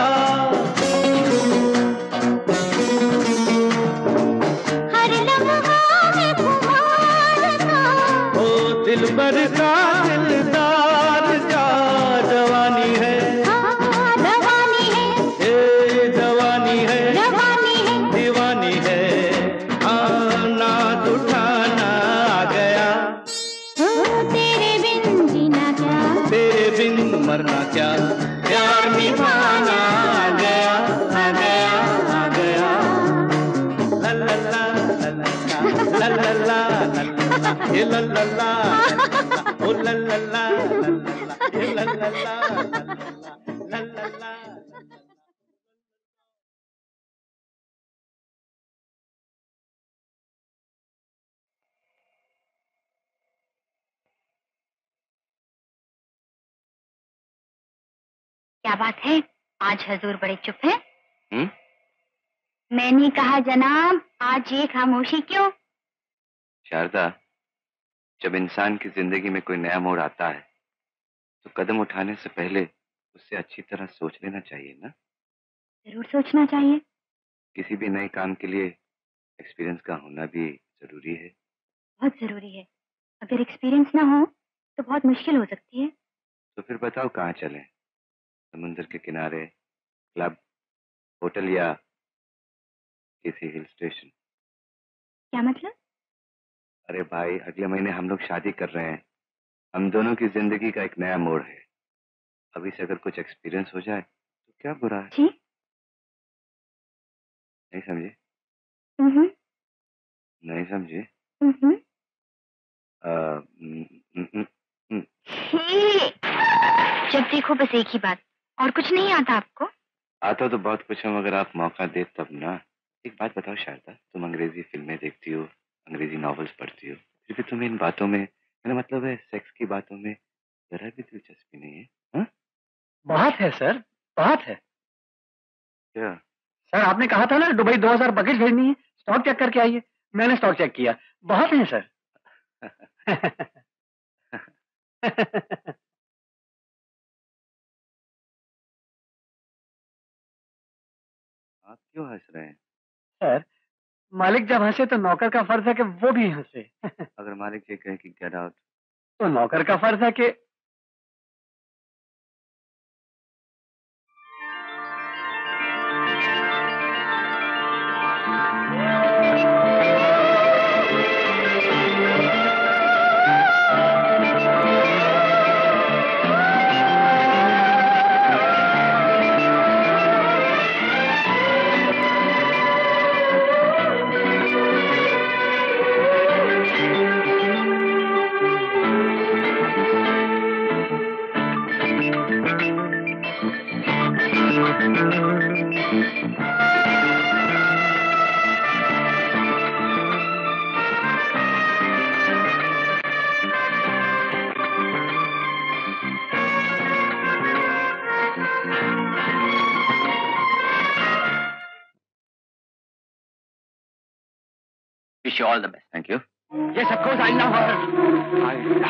हर लम्हा में खुमार था, ओ दिलबर का दिलदार का। जवानी है, हाँ जवानी है, ए जवानी है, जवानी है, दीवानी है, हाँ नाच उठाना आ गया। ओ तेरे बिन जीना क्या, तेरे बिन मरना क्या, प्यार निभाना आ गया आ गया आ गया। ला ला ला ला ला ला ला ला ला, ये ला ला ला, ओ ला ला ला ला ला, ये ला ला ला ला ला ला। क्या बात है, आज हजूर बड़े चुप हैं? हम्म? मैंने कहा जनाब, आज ये खामोशी क्यों? शारदा, जब इंसान की जिंदगी में कोई नया मोड़ आता है तो कदम उठाने से पहले उससे अच्छी तरह सोच लेना चाहिए ना। जरूर सोचना चाहिए। किसी भी नए काम के लिए एक्सपीरियंस का होना भी जरूरी है। बहुत जरूरी है। अगर एक्सपीरियंस ना हो तो बहुत मुश्किल हो सकती है। तो फिर बताओ कहाँ चलें? समुद्र के किनारे, क्लब, होटल या किसी हिल स्टेशन? क्या मतलब? अरे भाई, अगले महीने हम लोग शादी कर रहे हैं। हम दोनों की जिंदगी का एक नया मोड़ है। अभी से अगर कुछ एक्सपीरियंस हो जाए तो क्या बुरा है? जी? नहीं समझे? हम्म नहीं समझे? हम्म अ, हम्म, हम्म, हम्म। छी! जब देखो बस एक ही बात, और कुछ नहीं आता आपको? आता तो बहुत कुछ है, मगर आप मौका दे तब ना। एक बात बताओ शारदा, तुम अंग्रेजी फिल्में देखती हो, अंग्रेजी नॉवेल्स पढ़ती हो, फिर भी तुम्हें इन बातों में, मेरा मतलब है सेक्स की बातों में, जरा भी दिलचस्पी नहीं है? हाँ? बहुत है सर, बहुत है। क्या? सर आपने कहा था ना दुबई दो हज़ार बकेट भेजनी है, स्टॉक चेक करके आइए। मैंने स्टॉक चेक किया, बहुत है सर। आप क्यों हंस रहे हैं? सर मालिक जब हंसे तो नौकर का फर्ज है कि वो भी हंसे। अगर मालिक ये कहे कि गेट आउट, तो नौकर का फर्ज है कि wish you all the best. Thank you. ये सब कुछ आई लव हर।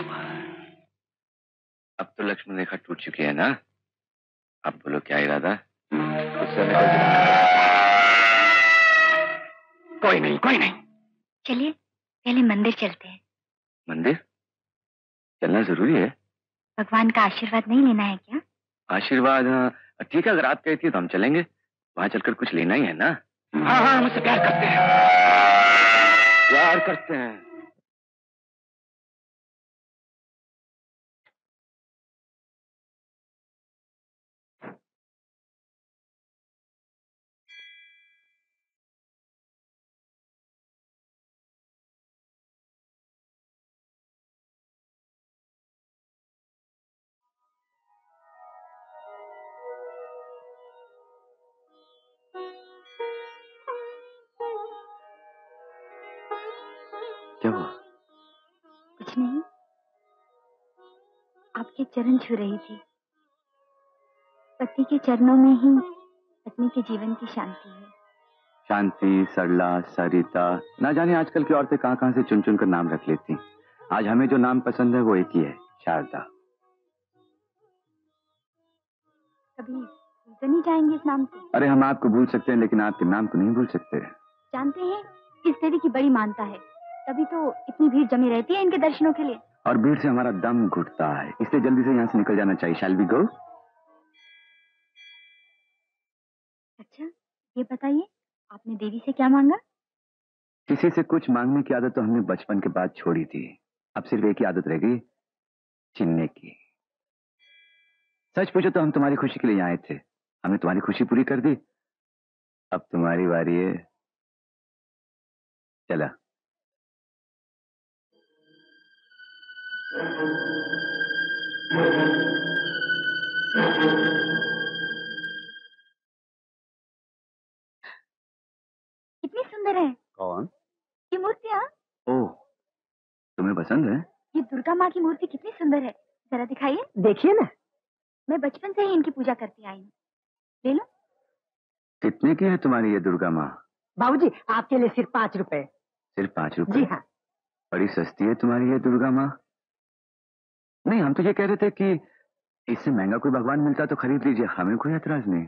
अब तो लक्ष्मण रेखा टूट चुकी है ना? अब बोलो क्या इरादा? उससे निकल जाओ। कोई नहीं, कोई नहीं। चलिए पहले मंदिर चलते हैं। मंदिर चलना जरूरी है? भगवान का आशीर्वाद नहीं लेना है क्या? आशीर्वाद? हाँ, ठीक है, अगर आप कहती है तो हम चलेंगे। वहां चलकर कुछ लेना ही है ना। हाँ हाँ, हम उससे प्यार करते हैं। प्यार करते हैं। क्या हुआ? कुछ नहीं, आपके चरण छू रही थी। पति के चरणों में ही पत्नी के जीवन की शांति है। शांति, सरला, सरिता, ना जाने आजकल की औरतें कहां कहां से चुन चुन कर नाम रख लेती। आज हमें जो नाम पसंद है वो एक ही है, शारदा। कभी भूल तो नहीं जाएंगे इस नाम को? अरे हम आपको भूल सकते हैं लेकिन आपके नाम को नहीं भूल सकते। जानते हैं, इस देवी की बड़ी मानता है, तभी तो इतनी भीड़ जमी रहती है इनके दर्शनों के लिए। और भीड़ से हमारा दम घुटता है, इसलिए जल्दी से यहाँ से निकल जाना चाहिए। Shall we go? अच्छा, ये बताइए, आपने देवी से क्या मांगा? किसी से कुछ मांगने की आदत तो हमने बचपन के बाद छोड़ी थी। अब सिर्फ एक ही आदत रह गई, छीनने की। सच पूछो तो हम तुम्हारी खुशी के लिए आए थे, हमने तुम्हारी खुशी पूरी कर दी। अब तुम्हारी बारी है। चला। कितनी सुंदर है। कौन? ये मूर्तियाँ। ओह, तुम्हें पसंद है? ये दुर्गा माँ की मूर्ति कितनी सुंदर है, जरा दिखाइए। देखिए ना, मैं बचपन से ही इनकी पूजा करती आई हूँ। ले लो। कितने की है तुम्हारी ये दुर्गा माँ? बाबूजी, आपके लिए सिर्फ पाँच रुपए। सिर्फ पाँच रुपए? जी हाँ। बड़ी सस्ती है तुम्हारी ये दुर्गा माँ। नहीं, हम तो ये कह रहे थे कि इससे महंगा कोई भगवान मिलता तो खरीद लीजिए, हमें कोई एतराज नहीं।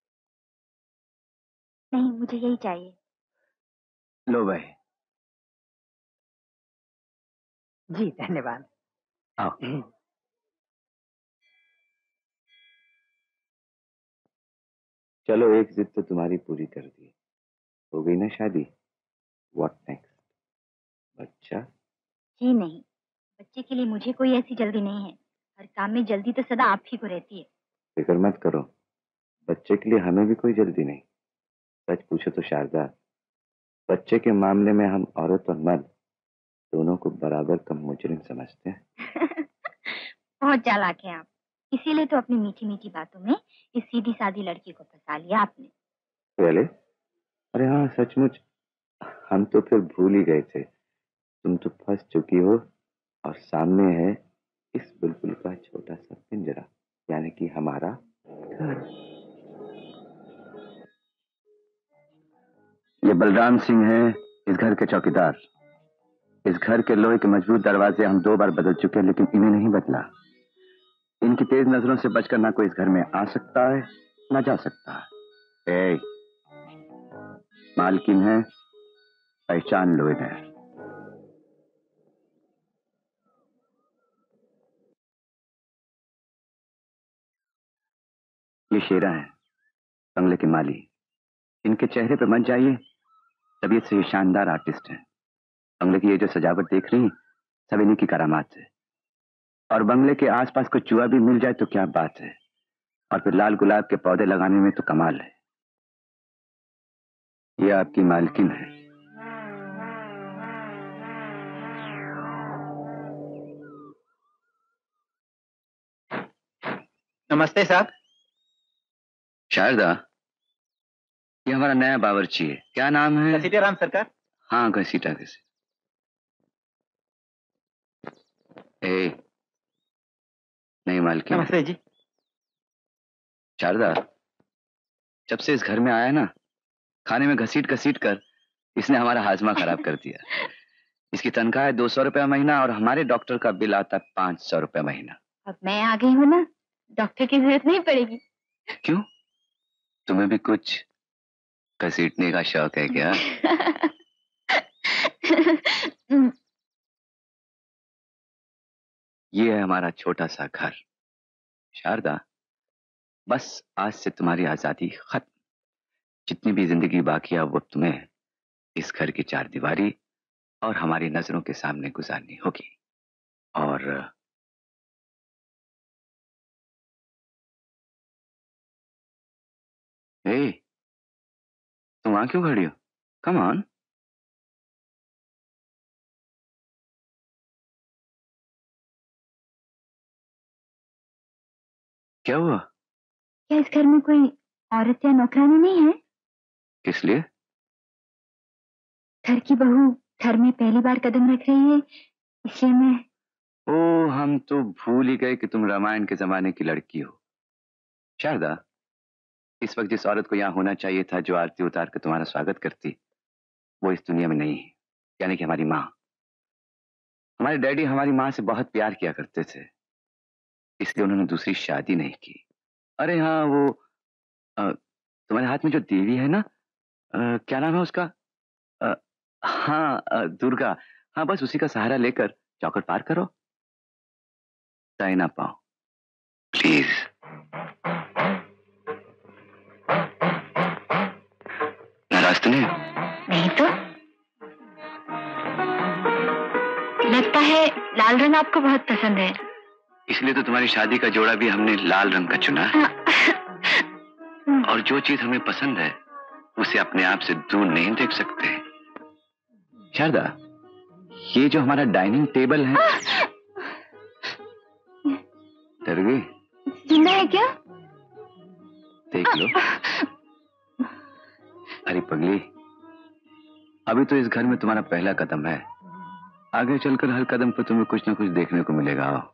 नहीं, मुझे यही चाहिए। लो भाई। जी धन्यवाद। आओ। चलो, एक जिद तो तुम्हारी पूरी कर दी, हो गई ना शादी। What next? बच्चा? जी नहीं, बच्चे के लिए मुझे कोई ऐसी जल्दी नहीं है। हर काम में जल्दी तो सदा आप ही को रहती है। फिक्र मत करो, बच्चे के लिए हमें भी कोई जल्दी नहीं। सच पूछो तो शारदा, बच्चे के मामले में हम औरत और मर्द दोनों को बराबर कम मुजरिम समझते हैं। बहुत चालाक हैं आप, इसीलिए तो अपनी मीठी मीठी बातों में इस सीधी सादी लड़की को फंसा लिया आपने। पहले? अरे हाँ, सचमुच हम तो फिर भूल ही गए थे। तुम तो फंस चुकी हो और सामने है इस बुलबुल का छोटा सा पिंजरा, यानी कि हमारा घर। ये बलराम सिंह है, इस घर के चौकीदार। इस घर के लोहे के मजबूत दरवाजे हम दो बार बदल चुके हैं, लेकिन इन्हें नहीं बदला। इनकी तेज नजरों से बचकर ना कोई इस घर में आ सकता है ना जा सकता है। ए, मालकिन है, पहचान लो इन्हें। ये शेरा है, बंगले के माली। इनके चेहरे पे मत जाइए, तबीयत से ये शानदार आर्टिस्ट हैं। बंगले की ये जो सजावट देख रही, सब इन्हीं की करामात है। और बंगले के आसपास कोई चूहा भी मिल जाए तो क्या बात है। और फिर लाल गुलाब के पौधे लगाने में तो कमाल है। ये आपकी मालकिन है। नमस्ते साहब। शारदा, ये हमारा नया बावर्ची है। क्या नाम है? घसीटे राम सरकार। हाँ, घसीटा घसीटा। ए, नहीं मालकिन। नमस्ते जी। शारदा, जब से इस घर में आया ना, खाने में घसीट घसीट कर इसने हमारा हाजमा खराब कर दिया। इसकी तनख्वाह है दो सौ रुपया महीना और हमारे डॉक्टर का बिल आता है पांच सौ रुपया महीना। अब मैं आ गई हूँ ना, डॉक्टर की जरूरत नहीं पड़ेगी। क्यों, तुम्हें भी कुछ घसीटने का शौक है क्या? ये है हमारा छोटा सा घर। शारदा, बस आज से तुम्हारी आजादी खत्म। जितनी भी जिंदगी बाकी है वो तुम्हें इस घर की चार दीवारी और हमारी नजरों के सामने गुजारनी होगी। और ए, तुम वहां क्यों खड़ी हो? Come on. क्या हुआ? क्या इस घर में कोई औरत या नौकरानी नहीं है? किस लिए? घर की बहू घर में पहली बार कदम रख रही हैं, इसलिए मैं। ओ, हम तो भूल ही गए कि तुम रामायण के जमाने की लड़की हो। शारदा, इस वक्त जिस औरत को यहाँ होना चाहिए था, जो आरती उतार कर तुम्हारा स्वागत करती, वो इस दुनिया में नहीं है, यानी कि हमारी माँ। हमारे डैडी हमारी माँ से बहुत प्यार किया करते थे, इसलिए उन्होंने दूसरी शादी नहीं की। अरे हाँ, वो आ, तुम्हारे हाथ में जो देवी है ना, आ, क्या नाम है उसका? आ, हाँ, आ, दुर्गा। हाँ, बस उसी का सहारा लेकर चौखट पार करो, टाई ना पाओ, प्लीज। नाराज तो नहीं? नहीं तो। लगता है लाल रंग आपको बहुत पसंद है, इसलिए तो तुम्हारी शादी का जोड़ा भी हमने लाल रंग का चुना है। और जो चीज हमें पसंद है उसे अपने आप से दूर नहीं देख सकते। शारदा, ये जो हमारा डाइनिंग टेबल है। डर गई? जिंदा है क्या? देख लो। अरे पगली, अभी तो इस घर में तुम्हारा पहला कदम है, आगे चलकर हर कदम पर तुम्हें कुछ ना कुछ देखने को मिलेगा। आओ।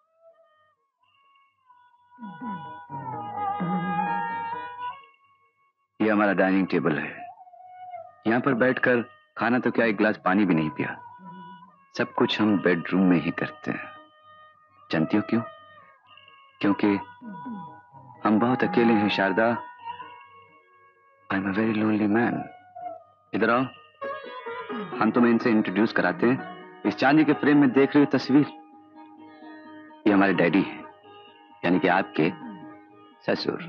ये हमारा डाइनिंग टेबल है, यहाँ पर बैठकर खाना तो क्या, एक गिलास पानी भी नहीं पिया। सब कुछ हम बेडरूम में ही करते हैं। जानती हो क्यों? क्योंकि हम बहुत अकेले हैं Sharda. I am a very lonely man. इधर आओ, हम तुम्हें इनसे इंट्रोड्यूस कराते हैं। इस चांदी के फ्रेम में देख रही हो तस्वीर, ये हमारे डैडी हैं, यानी कि आपके ससुर।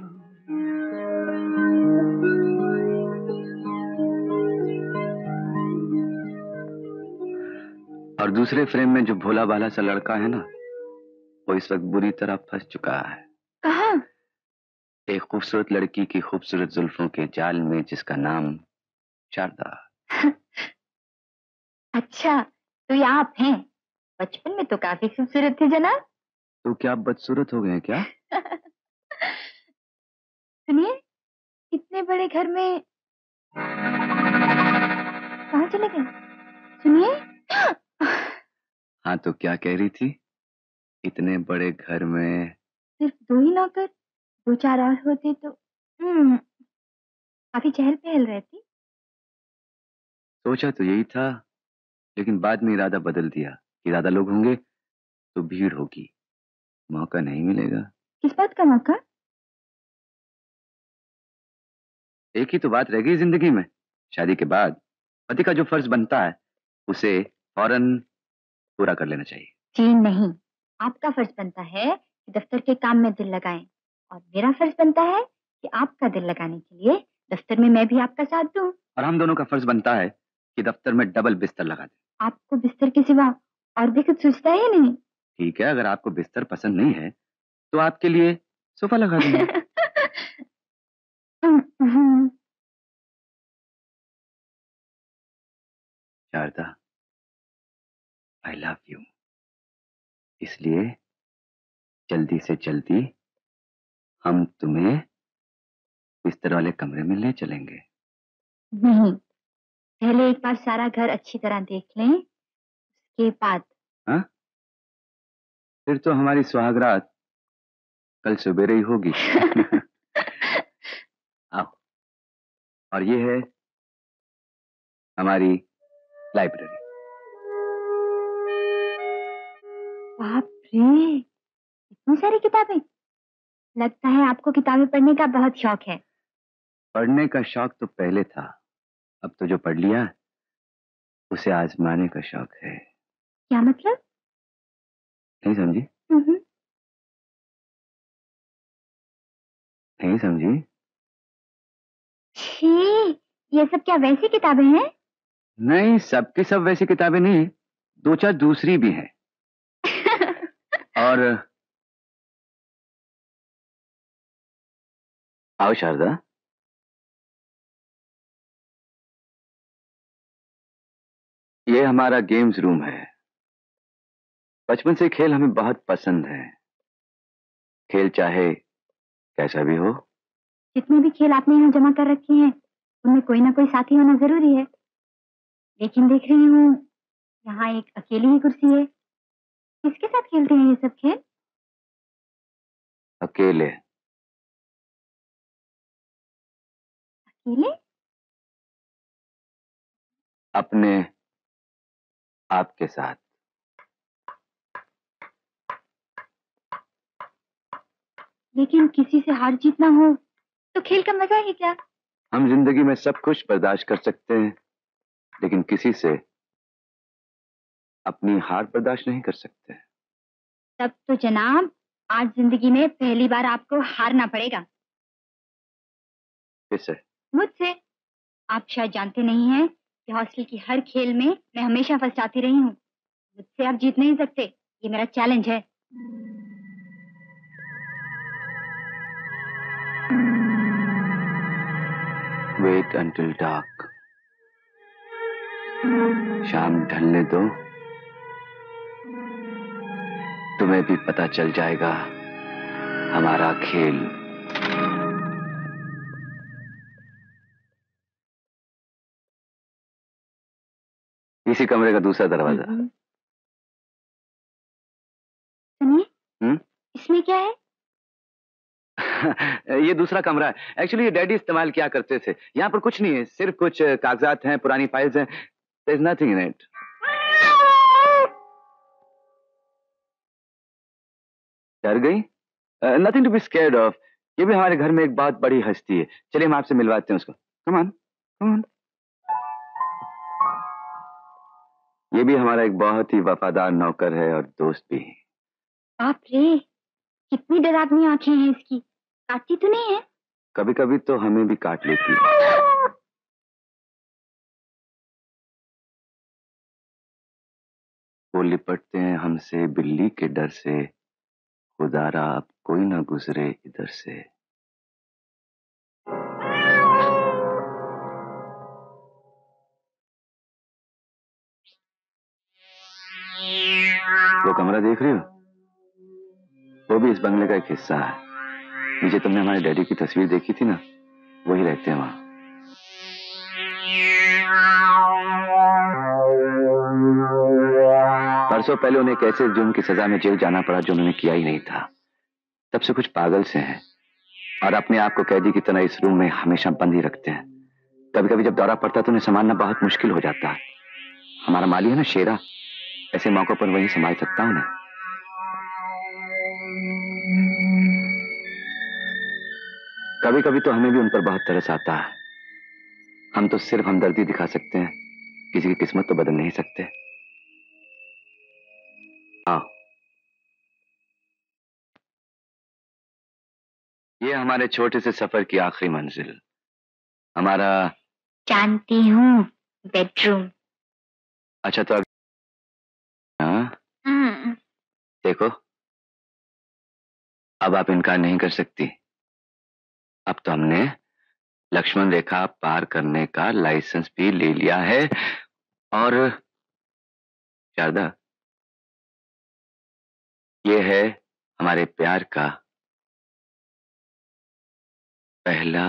और दूसरे फ्रेम में जो भोला भाला सा लड़का है ना, वो इस वक्त बुरी तरह फंस चुका है। कहाँ? एक खूबसूरत लड़की की खूबसूरत जुल्फों के जाल में, जिसका नाम शारदा। अच्छा, तो ये आप हैं? बचपन में तो काफी खूबसूरत थे जनाब। तो क्या आप बदसूरत हो गए हैं क्या? सुनिए, इतने बड़े घर में कहाँ चले गए? सुनिए। हाँ, तो क्या कह रही थी? इतने बड़े घर में सिर्फ दो ही नौकर, दो चार और होते तो हम्म काफी चहल पहल रहती। सोचा तो यही था, लेकिन बाद में इरादा बदल दिया कि ज्यादा लोग होंगे तो भीड़ होगी, मौका नहीं मिलेगा। किस बात का मौका? एक ही तो बात रह गई जिंदगी में, शादी के बाद पति का जो फर्ज बनता है उसे फौरन पूरा कर लेना चाहिए। जी नहीं, आपका फर्ज बनता है कि दफ्तर के काम में दिल लगाएं, और मेरा फर्ज बनता है कि आपका दिल लगाने के लिए दफ्तर में मैं भी आपका साथ दूं। और हम दोनों का फर्ज बनता है कि दफ्तर में डबल बिस्तर लगा दें। आपको बिस्तर के सिवा और भी कुछ सोचता है या नहीं? ठीक है, अगर आपको बिस्तर पसंद नहीं है तो आपके लिए सोफा लगा देंगे। शारदा, आई लव यू, इसलिए जल्दी से जल्दी हम तुम्हें बिस्तर वाले कमरे में ले चलेंगे। नहीं, पहले एक बार सारा घर अच्छी तरह देख लें, उसके बाद। हाँ? फिर तो हमारी सुहागरात कल सवेरे ही होगी। आओ। और ये है हमारी लाइब्रेरी। बाप रे, इतनी सारी किताबें! लगता है आपको किताबें पढ़ने का बहुत शौक है। पढ़ने का शौक तो पहले था, अब तो जो पढ़ लिया उसे आजमाने का शौक है। क्या मतलब? नहीं समझी? नहीं समझी? छी, ये सब क्या वैसी किताबें हैं? नहीं, सब की सब वैसी किताबें नहीं, दो चार दूसरी भी हैं। और आओ शारदा। ये हमारा गेम्स रूम है। बचपन से खेल हमें बहुत पसंद है। खेल चाहे कैसा भी हो। जितने भी खेल आपने यहाँ जमा कर रखे हैं, उनमें कोई ना कोई साथी होना जरूरी है। लेकिन देख रही हूँ यहाँ एक अकेली ही कुर्सी है। किसके साथ खेलते हैं ये सब खेल? अकेले। अकेले? अपने आपके साथ। लेकिन किसी से हार जीत ना हो तो खेल का मजा ही क्या? हम जिंदगी में सब कुछ बर्दाश्त कर सकते हैं, लेकिन किसी से अपनी हार बर्दाश्त नहीं कर सकते। तब तो जनाब आज जिंदगी में पहली बार आपको हारना पड़ेगा। किससे? मुझसे। आप शायद जानते नहीं हैं कि हॉस्टल की हर खेल में मैं हमेशा फर्स्ट आती रही हूँ। मुझसे आप जीत नहीं सकते, ये मेरा चैलेंज है। Wait until dark. शाम ढलने दो, तुम्हें भी पता चल जाएगा हमारा खेल। इसी कमरे का दूसरा दरवाजा। सुनिए, हम्म? इसमें क्या है? ये दूसरा कमरा है। एक्चुअली ये डैडी इस्तेमाल किया करते थे। यहाँ पर कुछ नहीं है, सिर्फ कुछ कागजात हैं, पुरानी फाइल्स हैं। There is nothing in it. डर गई? Nothing to be scared of. ये भी हमारे घर में एक बहुत बड़ी हस्ती है। चलिए हम आपसे मिलवाते हैं उसको। Come on, come on. ये भी हमारा एक बहुत ही वफादार नौकर है और दोस्त भी। बाप रे, कितनी डरावनी आंखें हैं इसकी। काटती तो नहीं है? कभी कभी तो हमें भी काट लेती है। वो लिपटते हैं हमसे बिल्ली के डर से। खुदारा अब कोई ना गुजरे इधर से। वो कमरा देख रही हो? वो भी इस बंगले का एक हिस्सा है। नीचे तुमने हमारे डैडी की तस्वीर देखी थी ना, वही रहते हैं वहां। परसों पहले उन्हें एक ऐसे जुर्म की सजा में जेल जाना पड़ा जो उन्होंने किया ही नहीं था। तब से कुछ पागल से हैं और अपने आप को कैदी की तरह इस रूम में हमेशा बंद ही रखते हैं। कभी कभी जब दौरा पड़ता है तो उन्हें संभालना बहुत मुश्किल हो जाता है। हमारा माली है ना शेरा, ऐसे मौकों पर वही संभाल सकता उन्हें। कभी कभी तो हमें भी उन पर बहुत तरस आता है। हम तो सिर्फ हमदर्दी दिखा सकते हैं, किसी की किस्मत तो बदल नहीं सकते। आओ, ये हमारे छोटे से सफर की आखिरी मंजिल, हमारा। जानती हूँ, बेडरूम। अच्छा तो अब हाँ? देखो, अब आप इनकार नहीं कर सकती। अब तो हमने लक्ष्मण रेखा पार करने का लाइसेंस भी ले लिया है। और शारदा, ये है हमारे प्यार का पहला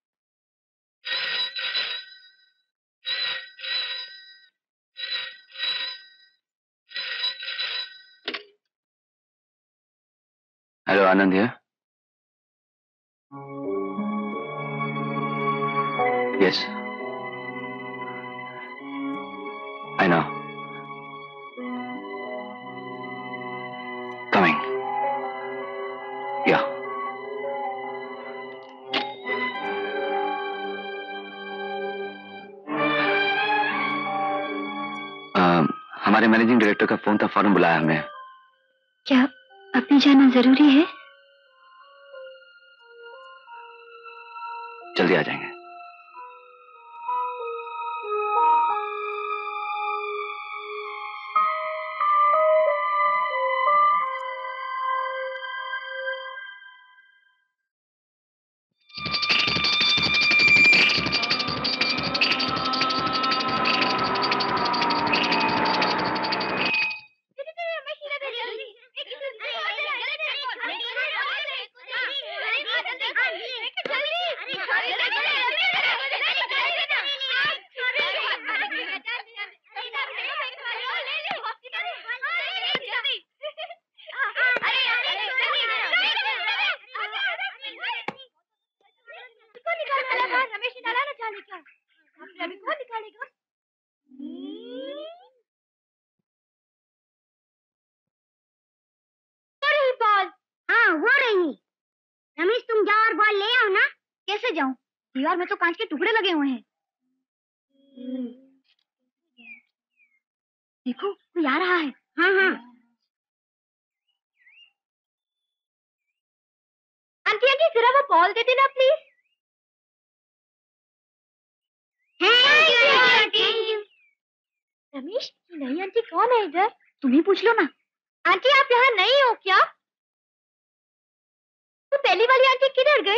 हेलो आनंद है। Yes I know, coming. या हमारे मैनेजिंग डायरेक्टर का फोन था, फौरन बुलाया हमें। क्या अभी जाना जरूरी है? जल्दी आ जाएंगे। निकाले क्या? आपने अभी कौन निकालेगा? बॉल। हाँ वो रही। रमेश तुम जाओ और बॉल ले आओ ना। कैसे जाऊं? दीवार में तो कांच के टुकड़े लगे हुए हैं। देखो कोई आ रहा है। हाँ हाँ। आंटी आंटी जरा वो बॉल दे देना प्लीज। रमेश नई आंटी कौन है इधर? तुम ही पूछ लो ना। आंटी आप यहाँ नहीं हो क्या? तो पहली वाली आंटी किधर गई?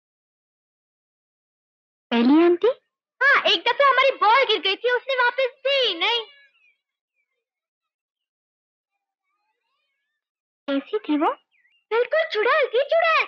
पहली आंटी? हाँ एक दफे हमारी बॉल गिर गई थी, उसने वापस दी नहीं। कैसी थी वो? बिल्कुल चुड़ैल थी, चुड़ैल।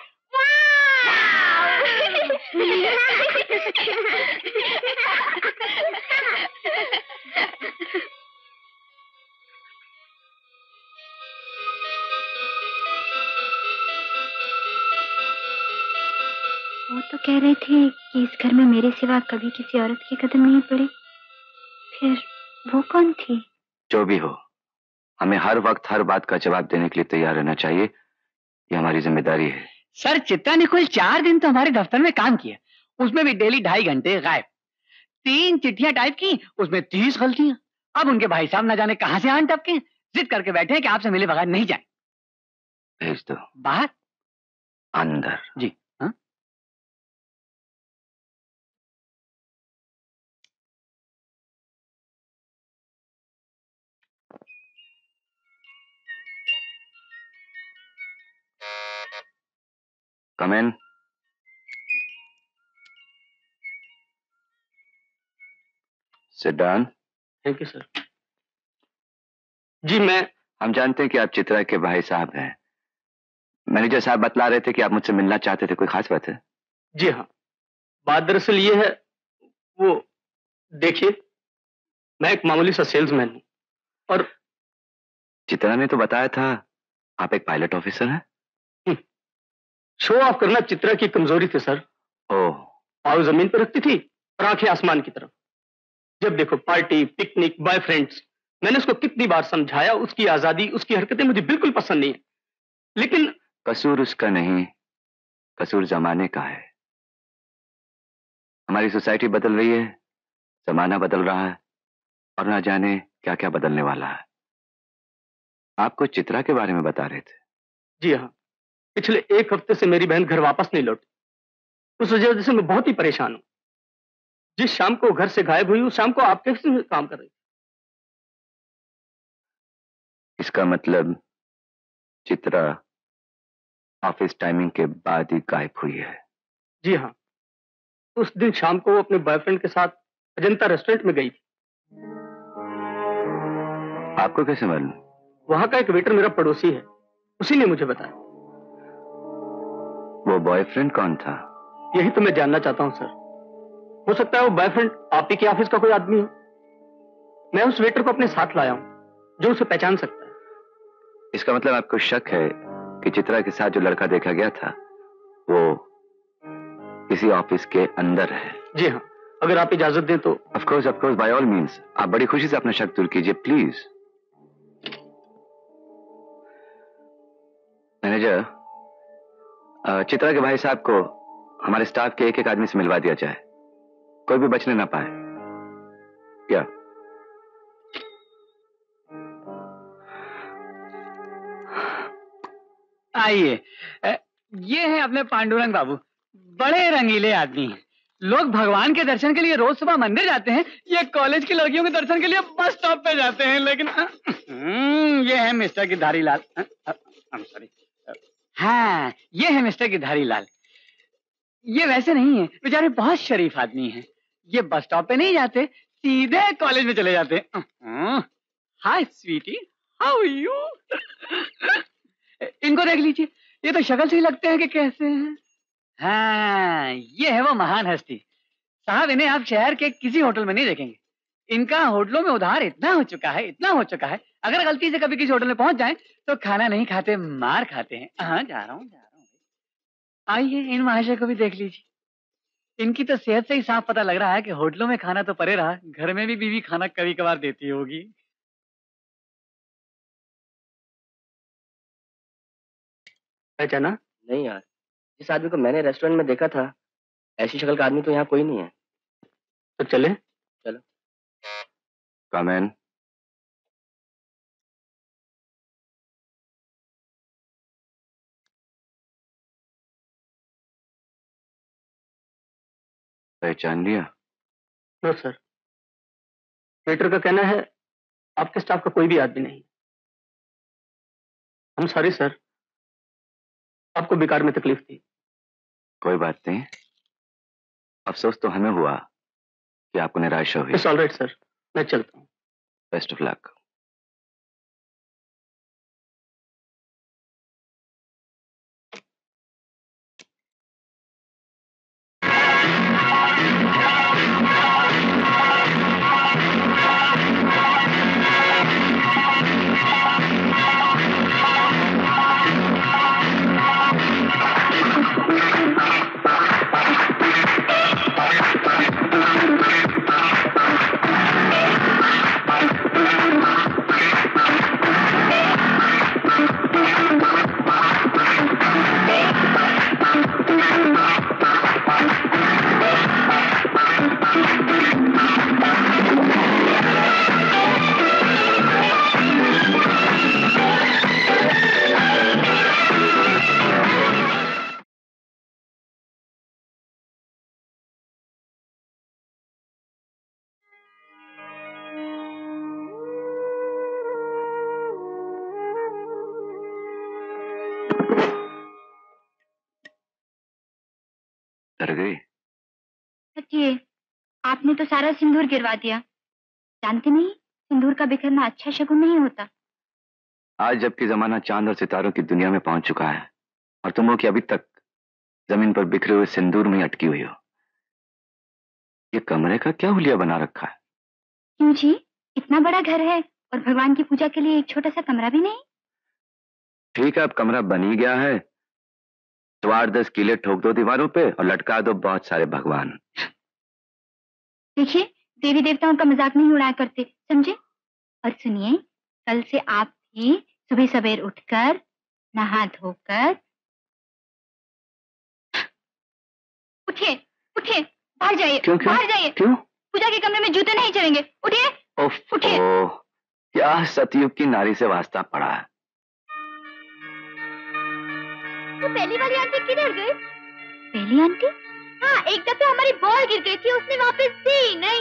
वो तो कह रहे थे कि इस घर में मेरे सिवा कभी किसी औरत के कदम नहीं पड़े। फिर वो कौन थी? जो भी हो, हमें हर वक्त हर बात का जवाब देने के लिए तैयार रहना चाहिए। ये हमारी जिम्मेदारी है। सर चित्रा ने कुल चार दिन तो हमारे दफ्तर में काम किया, उसमें भी डेली ढाई घंटे गायब। तीन चिट्ठियां टाइप की, उसमें तीस गलतियां। अब उनके भाई साहब न जाने कहां से आन टपके, जिद करके बैठे हैं कि आपसे मिले बगैर नहीं जाए। भेज दो। बाहर? अंदर। जी। हाँ? Come in. Sit down. Thank you sir. जी मैं हम जानते हैं कि आप चित्रा के भाई साहब हैं। मैनेजर साहब बतला रहे थे कि आप मुझसे मिलना चाहते थे, कोई खास बात है? जी हाँ, बात दरअसल ये है, वो देखिए मैं एक मामूली सा सेल्समैन हूँ और चित्रा ने तो बताया था आप एक पायलट ऑफिसर हैं। शो ऑफ करना चित्रा की कमजोरी थी सर। ओह। पाँव जमीन पर रखती थी और आंखें आसमान की तरफ। जब देखो पार्टी, पिकनिक, बॉयफ्रेंड्स। मैंने उसको कितनी बार समझाया, उसकी आजादी, उसकी हरकतें मुझे बिल्कुल पसंद नहीं है, लेकिन कसूर उसका नहीं, कसूर जमाने का है। हमारी सोसाइटी बदल रही है, जमाना बदल रहा है और ना जाने क्या क्या बदलने वाला है। आपको चित्रा के बारे में बता रहे थे? जी हाँ, पिछले एक हफ्ते से मेरी बहन घर वापस नहीं लौटी। उस वजह से मैं बहुत ही परेशान हूं। जिस शाम को घर से गायब हुई, उस शाम को आपके ऑफिस में काम कर रही थी। इसका मतलब चित्रा ऑफिस टाइमिंग के बाद ही गायब हुई है? जी हाँ, उस दिन शाम को वो अपने बॉयफ्रेंड के साथ अजंता रेस्टोरेंट में गई थी। आपको कैसे मालूम? वहां का एक वेटर मेरा पड़ोसी है, उसी ने मुझे बताया। वो बॉयफ्रेंड कौन था? यही तो मैं जानना चाहता हूं सर। हो सकता है वो बॉयफ्रेंड आप ही के ऑफिस का कोई आदमी हो। मैं उस वेटर को अपने साथ लाया हूं जो उसे पहचान सकता है। इसका मतलब आपको शक है कि चित्रा के साथ जो लड़का देखा गया था वो किसी ऑफिस के अंदर है? जी हाँ, अगर आप इजाजत दें तो। Of course, of course, by all means. आप बड़ी खुशी से अपना शक दूर कीजिए, प्लीज। मैनेजर, चित्रा के भाई साहब को हमारे स्टाफ के एक एक आदमी से मिलवा दिया जाए, कोई भी बचने ना पाए। क्या? आइए, ये है अपने पांडुरंग बाबू, बड़े रंगीले आदमी हैं। लोग भगवान के दर्शन के लिए रोज सुबह मंदिर जाते हैं, ये कॉलेज की लड़कियों के दर्शन के लिए बस स्टॉप पे जाते हैं। लेकिन ये है मिस्टर गिरधारी लाल। सॉरी, हाँ ये है मिस्टर गिरधारी लाल। ये वैसे नहीं है, बेचारे बहुत शरीफ आदमी हैं। ये बस स्टॉप पे नहीं जाते, सीधे कॉलेज में चले जाते हैं। Hi sweetie, how are you? इनको देख लीजिए, ये तो शक्ल से ही लगते हैं कि कैसे हैं। हाँ, ये है वो महान हस्ती। साहब इन्हें आप शहर के किसी होटल में नहीं देखेंगे। इनका होटलों में उधार इतना हो चुका है, इतना हो चुका है, अगर गलती से कभी किसी होटल में पहुंच जाएं तो खाना नहीं खाते, मार खाते हैं। हाँ जा रहा हूँ जा रहा हूँ। आइए इन महाशय को भी देख लीजिए। इनकी तो सेहत से ही साफ पता लग रहा है कि होटलों में खाना तो परे रहा, घर में भी बीवी खाना कभी कभार देती होगी। पहचाना? नहीं यार, जिस आदमी को मैंने रेस्टोरेंट में देखा था, ऐसी शक्ल का आदमी तो यहाँ कोई नहीं है। तो चले? चलो। कम इन। पहचान लिया? नो सर, वेटर का कहना है आपके स्टाफ का कोई भी आदमी नहीं। हम सॉरी सर, आपको बेकार में तकलीफ दी। कोई बात नहीं, अफसोस तो हमें हुआ कि आपको निराशा हुई। इट्स ऑल राइट सर, मैं चलता हूँ। Best of luck. डर गई? हटिए, आपने तो सारा सिंदूर गिरवा दिया। जानते नहीं, सिंदूर का बिखरना अच्छा शगुन नहीं होता। आज जबकि जमाना चांद और सितारों की दुनिया में पहुंच चुका है और तुम हो कि अभी तक जमीन पर बिखरे हुए सिंदूर में ही अटकी हुई हो। ये कमरे का क्या हुलिया बना रखा है? क्यों जी, इतना बड़ा घर है और भगवान की पूजा के लिए एक छोटा सा कमरा भी नहीं? ठीक है, अब कमरा बन ही गया है तो आठ दस किले ठोक दो दीवारों पे और लटका दो बहुत सारे भगवान। देखिए, देवी देवताओं का मजाक नहीं उड़ाया करते, समझे? और सुनिए, कल से आप भी सुबह सवेर उठकर नहा धोकर उठिए उठिए, बाहर जाइए। क्यों, क्यों? बाहर जाइए। क्यों? पूजा के कमरे में जूते नहीं चलेंगे। उठिए उठिए। ओह, क्या सतयुग की नारी से वास्ता पड़ा है। तो पहली वाली आंटी किधर गई? पहली आंटी? हाँ, एक दफे हमारी बॉल गिर गई थी, उसने वापस दी नहीं।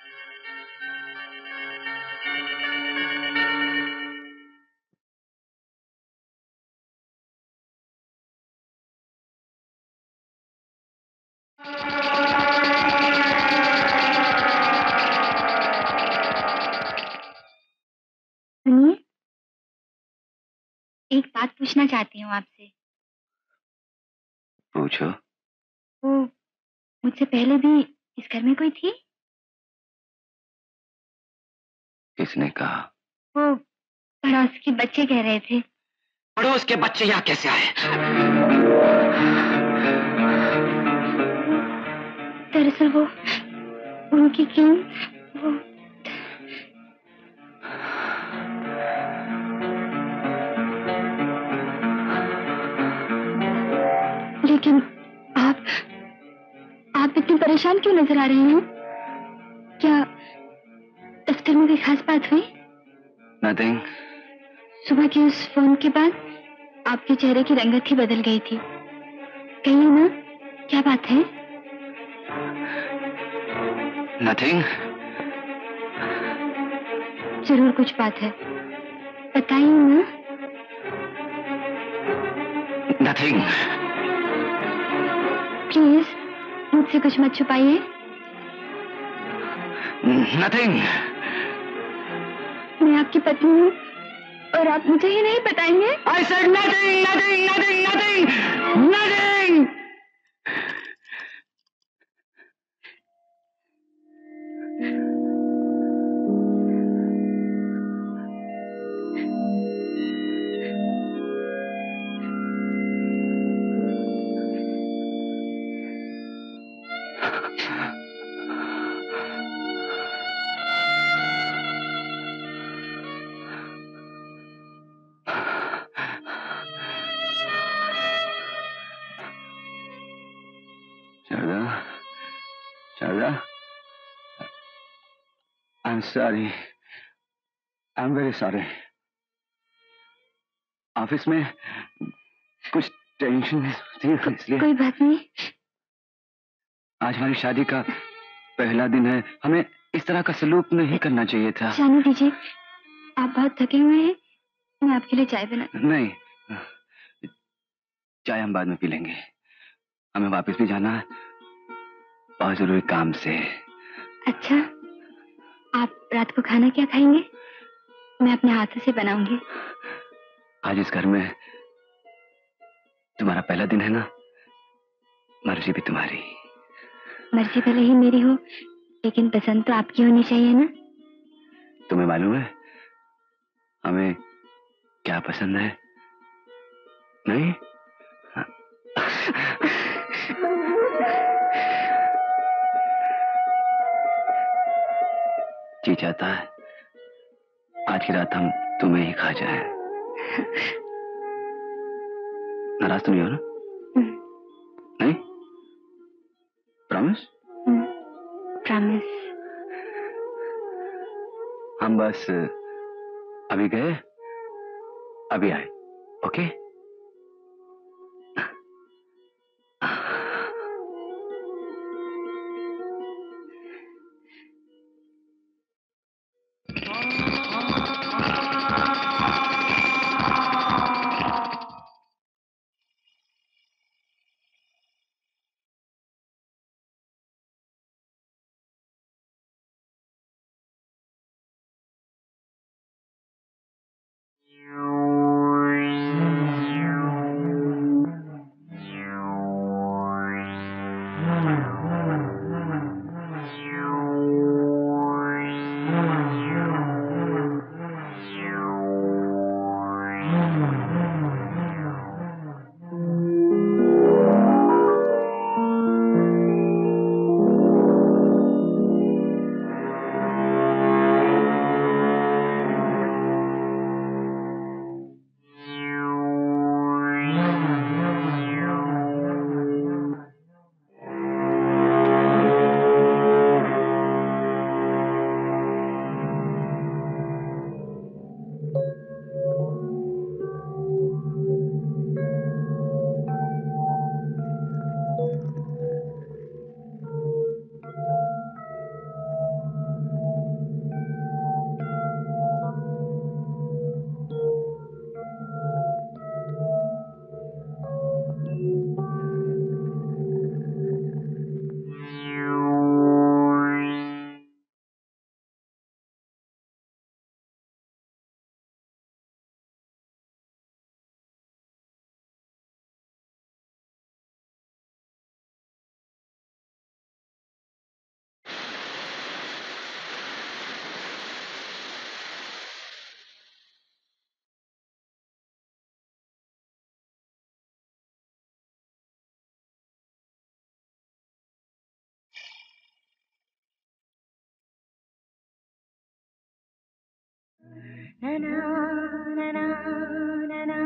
सुनिए, एक बात पूछना चाहती हूँ आपसे। पूछो। वो मुझसे पहले भी इस घर में कोई थी? किसने कहा? वो पड़ोस के बच्चे कह रहे थे। पड़ोस के बच्चे यहाँ कैसे आए? दरअसल वो उनकी क्यों वो लेकिन आप आप इतने परेशान क्यों नजर आ रहे हैं? क्या दफ्तर में कोई खास बात हुई? नथिंग। सुबह के उस फोन के बाद आपके चेहरे की रंगत ही बदल गई थी। कहिए ना, क्या बात है? नथिंग। जरूर कुछ बात है, बताइए ना। नथिंग। प्लीज मुझसे कुछ मत छुपाइए। नथिंग। मैं आपकी पत्नी हूँ और आप मुझे ही नहीं बताएंगे? I said nothing, nothing, nothing, nothing, nothing. Sharda, Sharda, I'm sorry. I'm very sorry. Office में कुछ टेंशन थी इसलिए। कोई बात नहीं। आज हमारी शादी का पहला दिन है, हमें इस तरह का सलूक नहीं करना चाहिए था। जाने दीजिए, आप बहुत थके हुए हैं, मैं आपके लिए चाय बना। नहीं, चाय हम बाद में पी लेंगे, हमें वापस भी जाना है बहुत जरूरी काम से। अच्छा, आप रात को खाना क्या खाएंगे? मैं अपने हाथों से बनाऊंगी। आज इस घर में तुम्हारा पहला दिन है ना, मर्जी भी तुम्हारी। मर्जी भले ही मेरी हो, लेकिन पसंद तो आपकी होनी चाहिए ना। तुम्हें मालूम है हमें क्या पसंद है? नहीं? जी चाहता है आज की रात हम तुम्हें ही खा जाए। नाराज तो नहीं हो ना? नहीं? प्रॉमिस? प्रॉमिस। हम बस अभी गए अभी आए, okay? na na na na na na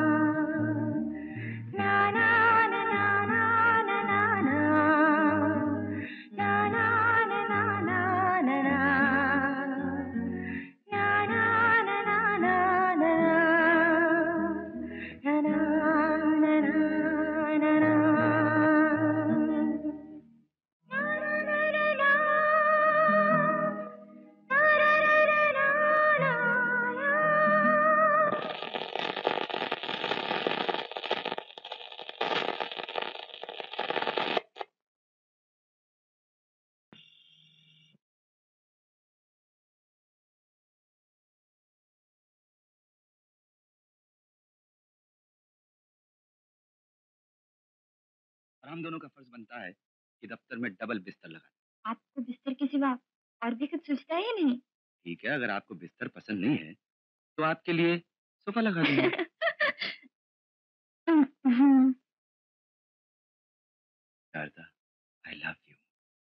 और हम दोनों का फर्ज बनता है कि दफ्तर में डबल बिस्तर लगाएं। आपको बिस्तर के सिवा और भी कुछ सोचता है या नहीं? ठीक है, अगर आपको बिस्तर पसंद नहीं है तो आपके लिए सोफा लगा दूंगा। Sharda, I love you.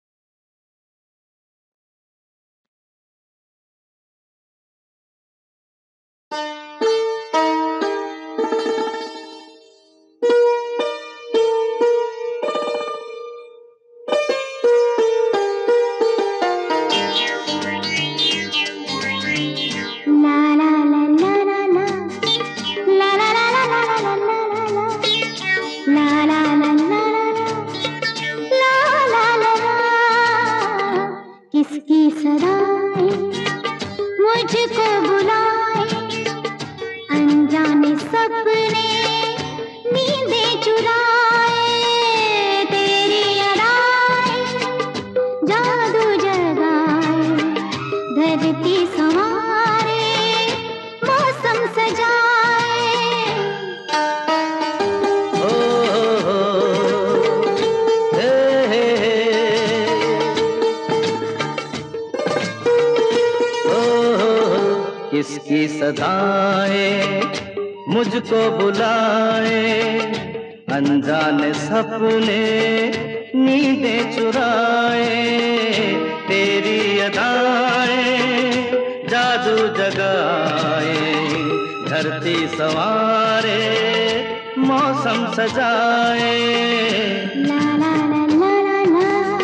इसकी सदाएं मुझको बुलाए, अनजाने सपने नींदें चुराए, तेरी अदाएं जादू जगाए, धरती संवारे मौसम सजाए। ला ला ला ला ला ला।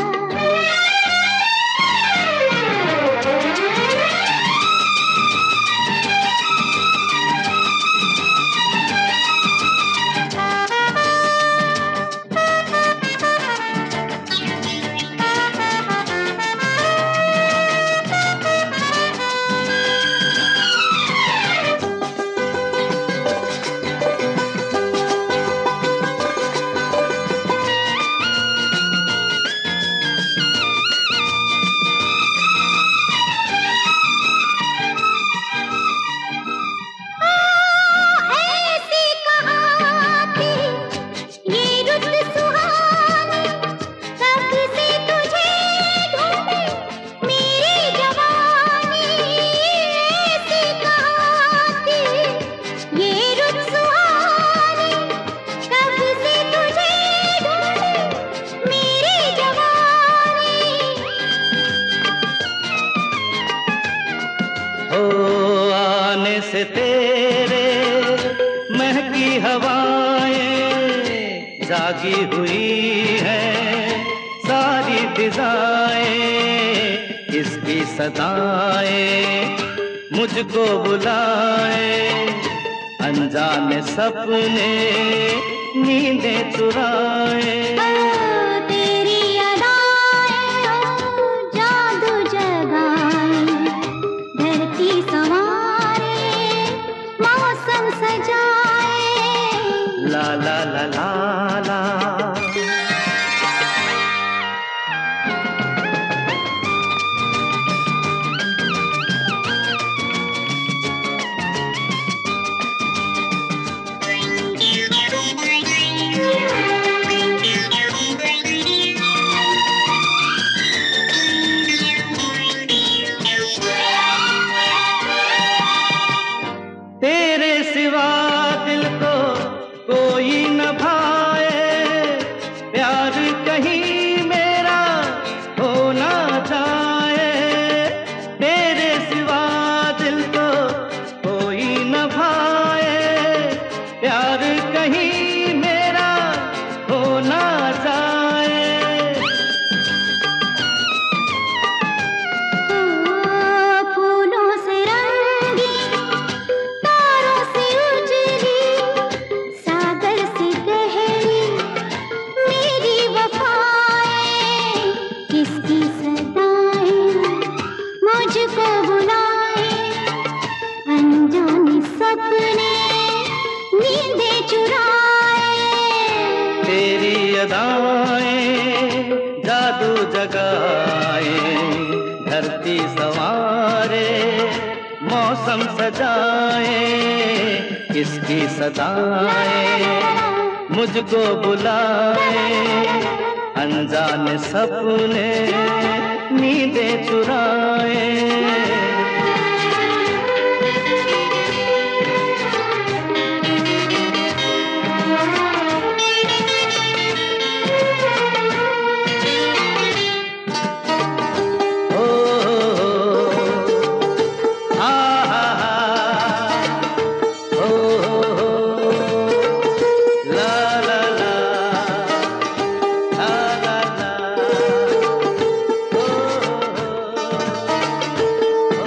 से तेरे महकी हवाएं जागी हुई है सारी फिजाएं, इसकी सदाएं मुझको बुलाए, अनजाने सपने नींदें चुराए। तेरी अदाएं जादू जगाए, धरती संवारे मौसम सजाए। ला ला ला ला ला। तेरे सिवा दिल को कोई न भाए, प्यार कहीं मेरा हो ना जाए। तेरे सिवा दिल को कोई न भाए, प्यार कहीं मेरा हो ना जाए। फूलों से रंगी, तारों से उजली, सागर से गहरी मेरी वफाएं, किसकी सदाएं मुझको बुलाए, अनजाने सपने नींदें चुराए। तेरी अदाएं जादू जगाए, धरती संवारे मौसम सजाए, इसकी सदाएं मुझको बुलाए, अनजाने सपने नींदें चुराए। Oh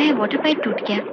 है वाटर पाइप टूट गया।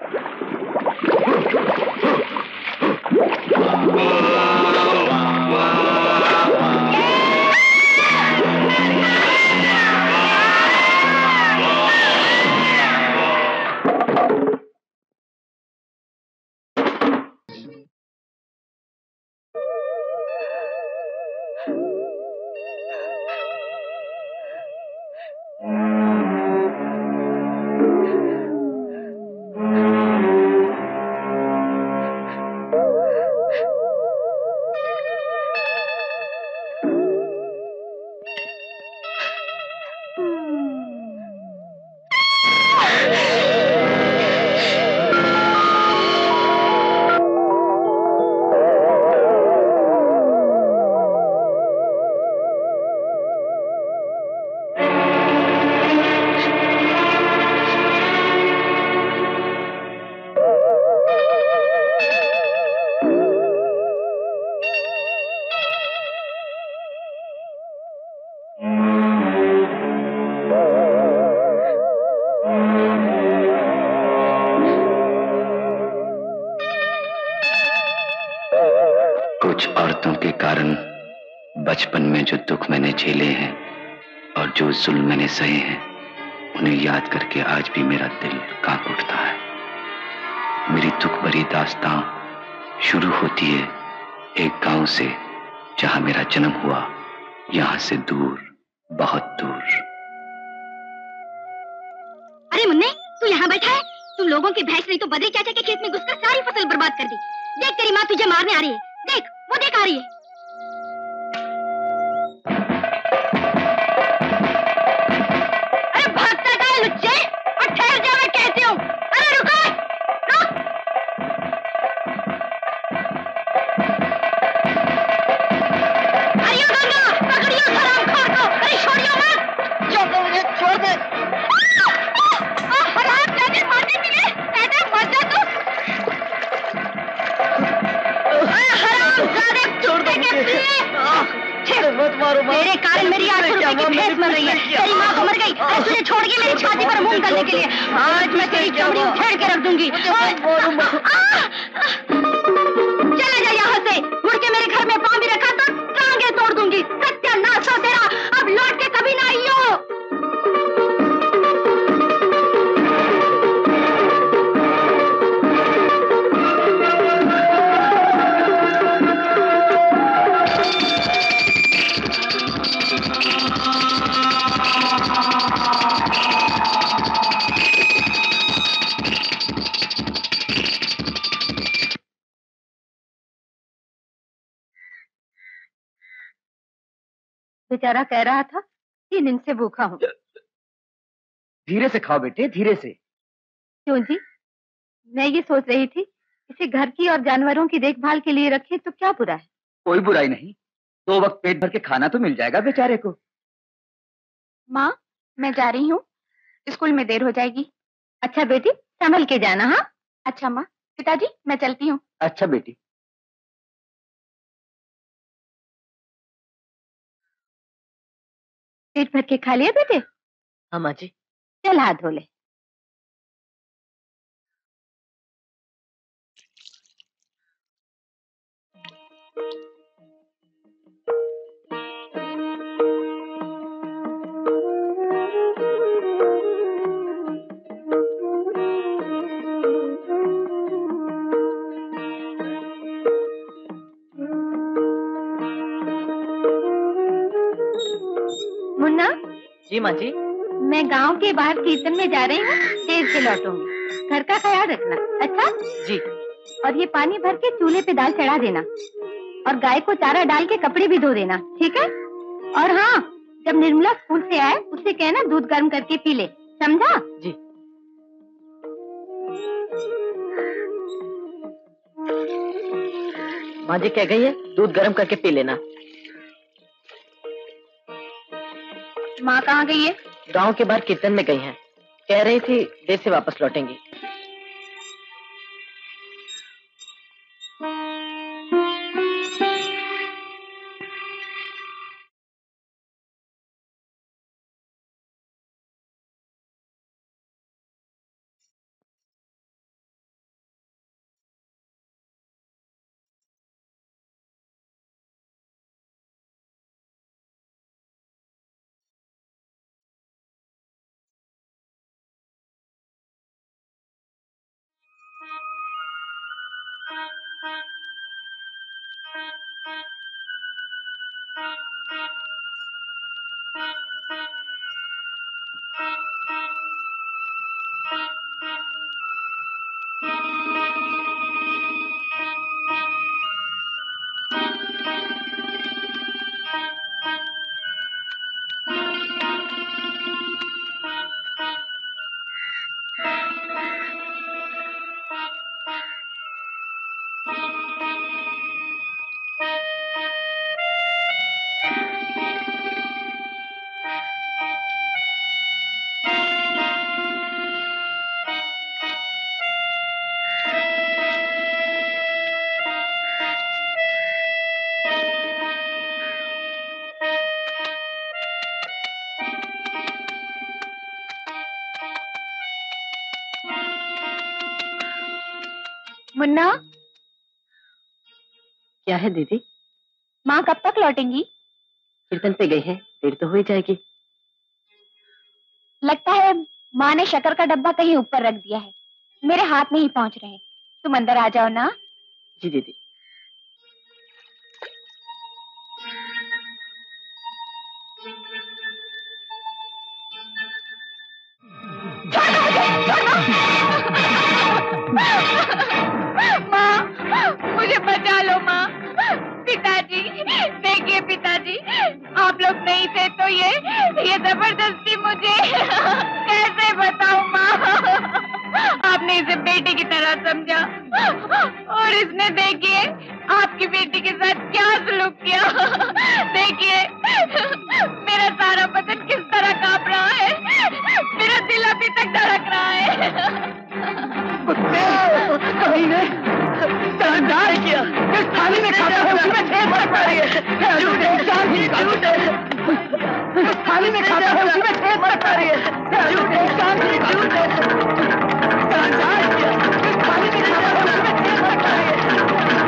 कुछ औरतों के कारण बचपन में जो दुख मैंने झेले हैं और जो जुल्म मैंने सहे हैं, उन्हें याद करके आज भी मेरा दिल कांप उठता है। मेरी दुख भरी दास्तां शुरू होती है एक गांव से जहां मेरा जन्म हुआ, यहां से दूर, बहुत दूर। अरे मुन्ने, तू यहाँ बैठा है? तुम लोगों की भैंस नहीं तो बद्री चाचा के खेत में घुसकर सारी फसल बर्बाद कर दी। देख तेरी माँ तुझे मारने आ रही है। देख, वो देख आ रही है। अरे भागता क्या है लुच्चे? और ठहर जा, मैं कहती हूँ। अरे रुको, रुक। अरे गंगा, पकड़ियो हरामखोर को। अरे छोड़ियो मत। छोड़ दो मुझे, छोड़ दे। हराम जाने मारने के लिए, कहते मर जा तू। मत मारो माँ। मेरे कारण मेरी आठ रुपए की भैंस मर रही है। तेरी माँ तो मर गई और तुझे छोड़ के मेरी छाती पर मुंह करने के लिए आज मैं तेरी चमड़ी उखेड़ के रख दूंगी। चले जा यहाँ से। मुड़ के मेरे घर में पाँव भी रखा तो टांगे तोड़ दूंगी। सत्यानाश हो तेरा, अब लौट के कभी ना आइयो। बेचारा कह रहा था तीन दिन से भूखा हूँ। धीरे से खाओ बेटे, धीरे से। क्यों जी? मैं ये सोच रही थी इसे घर की और जानवरों की देखभाल के लिए रखे तो क्या बुरा है? कोई बुराई नहीं, दो वक्त पेट भर के खाना तो मिल जाएगा बेचारे को। माँ, मैं जा रही हूँ, स्कूल में देर हो जाएगी। अच्छा बेटी, संभल के जाना। हाँ अच्छा माँ। पिताजी, मैं चलती हूँ। अच्छा बेटी। पेट भर के खा लिया बेटे? हाँ माँ जी। चल हाथ धो ले। मुन्ना। जी माँ जी। मैं गांव के बाहर कीर्तन में जा रही हूँ, देर से लौटूंगी। घर का ख्याल रखना। अच्छा जी। और ये पानी भर के चूल्हे पे दाल चढ़ा देना और गाय को चारा डाल के कपड़े भी धो देना, ठीक है? और हाँ, जब निर्मला स्कूल से आए उससे कहना दूध गर्म करके पी ले, समझा? जी। माँ जी कह गई है दूध गर्म करके पी लेना। माँ कहाँ गई है? गांव के बाहर कीर्तन में गई हैं। कह रही थी देर से वापस लौटेंगी। मुन्ना, क्या है दीदी? माँ कब तक लौटेंगी? कीर्तन पे गई हैं, देर तो हो ही जाएगी। लगता है माँ ने शक्कर का डब्बा कहीं ऊपर रख दिया है, मेरे हाथ नहीं पहुँच रहे। तुम अंदर आ जाओ ना। जी दीदी। माँ, मुझे बचा लो माँ। पिताजी, देखिए पिताजी, आप लोग नहीं थे तो ये ये जबरदस्ती मुझे कैसे बताऊं माँ। आपने इसे बेटी की तरह समझा और इसने देखिए आपकी बेटी के साथ क्या सलूक किया। देखिए मेरा सारा बदन किस तरह कांप रहा है, मेरा दिल अभी तक धड़क रहा है। कहीं ने जानदार किया, इस थाली में खाता है उसी में छेद कर पा रही है। झूठे, झूठे, इस थाली में खाता है उसी में छेद कर पा रही है। झूठे, झूठे, जानदार किया, इस थाली में खाता है उसी में छेद कर पा रही है।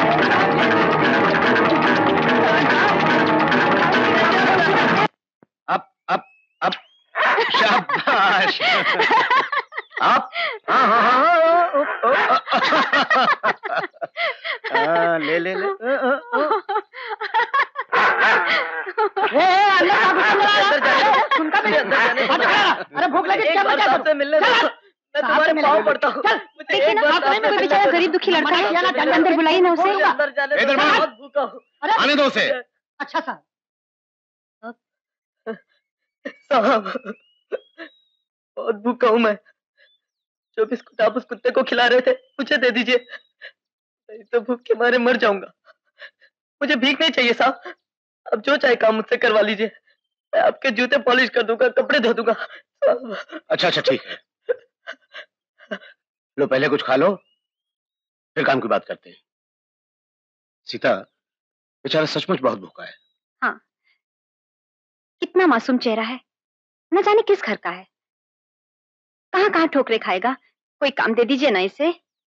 अब अब अब शाबाश। आप हाँ हाँ हाँ हाँ ले ले ले। अरे भूख लगी क्या बचा तुम? मिलने दो, मैं तुम्हारे पाँव पड़ता हूँ। देखिए ना, आपने में कोई बेचारा गरीब दुखी लड़का है, अंदर बुलाइए ना उसे। अंदर जाने दो, बहुत भूखा हूँ। आने दो उसे। अच्छा साहब। साहब, बहुत भूखा हूँ मैं। जो बिस्कुट आप उस कुत्ते को खिला रहे थे मुझे दे दीजिए, नहीं तो भूख के मारे मर जाऊंगा। मुझे भीख नहीं चाहिए साहब, अब जो चाहे काम मुझसे करवा लीजिए। मैं आपके जूते पॉलिश कर दूंगा, कपड़े धो दूंगा। अच्छा अच्छा ठीक है, लो पहले कुछ खा लो, फिर काम की बात करते हैं। सीता, बेचारा सचमुच बहुत भूखा है। हाँ, कितना मासूम चेहरा है, न जाने किस घर का है, कहाँ कहाँ ठोकरे खाएगा। कोई काम दे दीजिए ना इसे।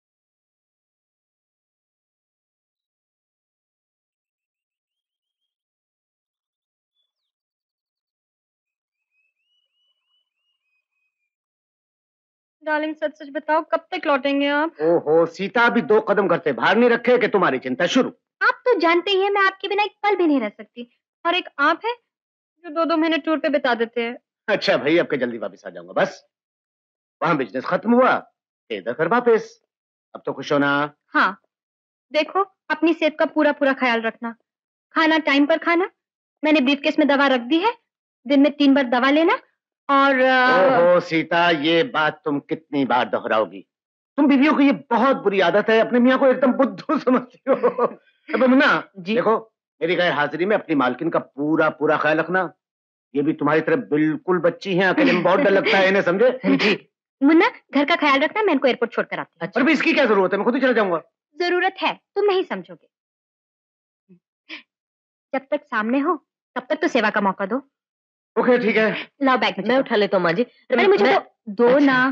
डार्लिंग सच सच बताओ, कब तक लौटेंगे आप? ओहो सीता, अभी दो कदम घर से बाहर नहीं रखे कि तुम्हारी चिंता शुरू। आप तो जानते ही हैं मैं आपके बिना एक पल भी नहीं रह सकती, और एक आप है जो दो दो महीने टूर पे बिता देते हैं। अच्छा भाई, अब के जल्दी वापस आ जाऊंगा। बस वहां बिजनेस खत्म हुआ, इधर फिर वापस। अब तो खुश होना। हाँ, देखो अपनी सेहत का पूरा पूरा ख्याल रखना, खाना टाइम पर खाना। मैंने ब्रीफकेस में दवा रख दी है, दिन में तीन बार दवा लेना। और ओहो सीता, ये बात तुम कितनी बार दोहराओगी? तुम बीवियों की ये बहुत बुरी आदत है, अपने मियाँ को एकदम बुद्धू समझती हो। अब मुन्ना देखो, मेरी गैर हाजिरी में अपनी मालकिन का पूरा पूरा ख्याल रखना। ये भी तुम्हारी तरह बिल्कुल बच्ची हैं, अकेले में बहुत डर लगता है इन्हें, समझे? जी मुन्ना, घर का ख्याल रखना, मैं इनको एयरपोर्ट छोड़कर आती हूँ। पर भी इसकी क्या जरूरत है, मैं खुद ही चला जाऊंगा। जरूरत है, तुम नहीं समझोगे। जब तक सामने हो तब तक तो सेवा का मौका दो। ओके ठीक है, लाओ बैग में मैं उठा लेता हूँ माँ जी। अरे मुझे मैं... तो दो अच्छा। ना।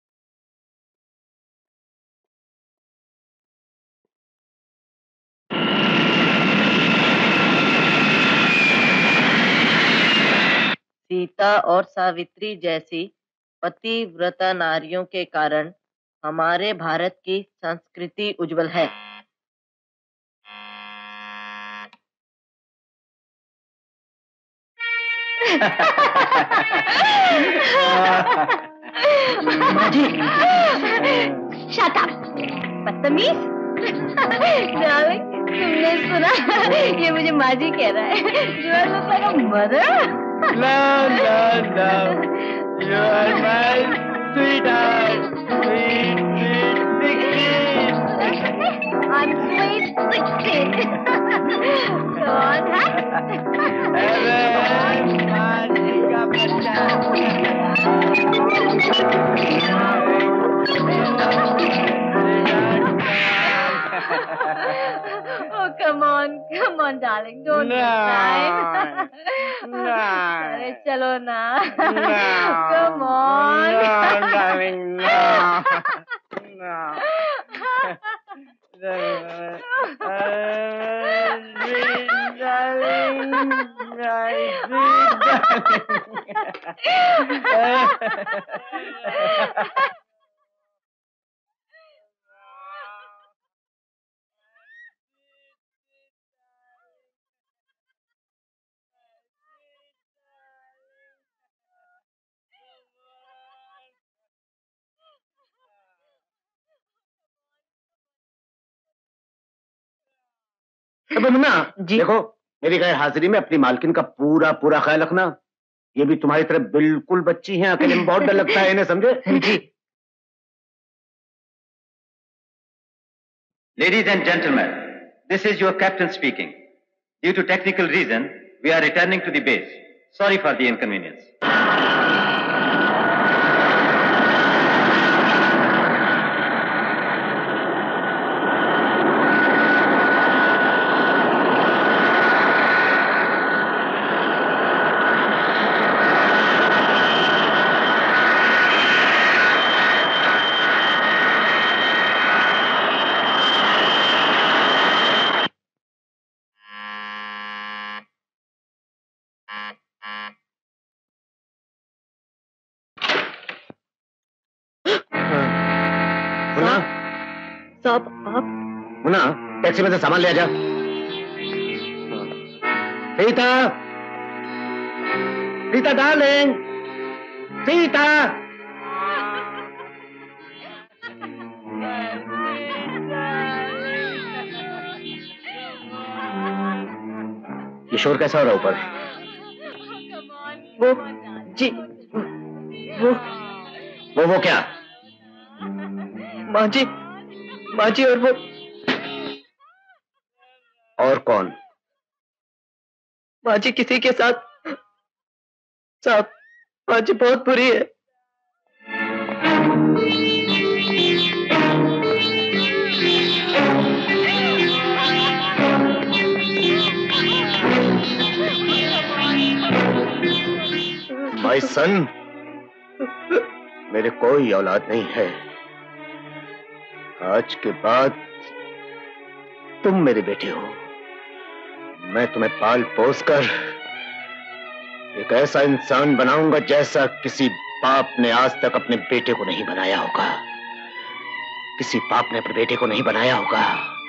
सीता और सावित्री जैसी पतिव्रता नारियों के कारण हमारे भारत की संस्कृति उज्जवल है। माजी शट अप बदतमीज। डार्लिंग तुमने सुना ये मुझे माजी कह रहा है। Do I look like a mother? No, no, no. You are my sweetheart, sweet, sweet sixteen. I'm sweet sixteen. Go on, huh? Oh, come on, come on, darling, don't No. cry. No. अरे चलो ना. No. Come on. No, darling, no. No. अबे मुन्ना देखो, मेरी गैर हाजिरी में अपनी मालकिन का पूरा पूरा ख्याल रखना। ये भी तुम्हारी तरह बिल्कुल बच्ची हैं, अकेले में बहुत डर लगता है इन्हें, समझे? जी। Ladies and gentlemen, this is your captain speaking. Due to technical reason, we are returning to the base. Sorry for the inconvenience. साहब आप मुन्ना टैक्सी में से सामान ले आ जा। सीता, सीता डार्लिंग, सीता। ये शोर कैसा हो रहा ऊपर? वो जी वो वो वो क्या? माँ जी, माँ जी और वो और कौन? माँ जी किसी के साथ। साहब माँ जी बहुत बुरी है। माय सन, मेरे कोई औलाद नहीं है। आज के बाद तुम मेरे बेटे हो। मैं तुम्हें पाल पोस कर एक ऐसा इंसान बनाऊंगा जैसा किसी बाप ने आज तक अपने बेटे को नहीं बनाया होगा। किसी बाप ने अपने बेटे को नहीं बनाया होगा।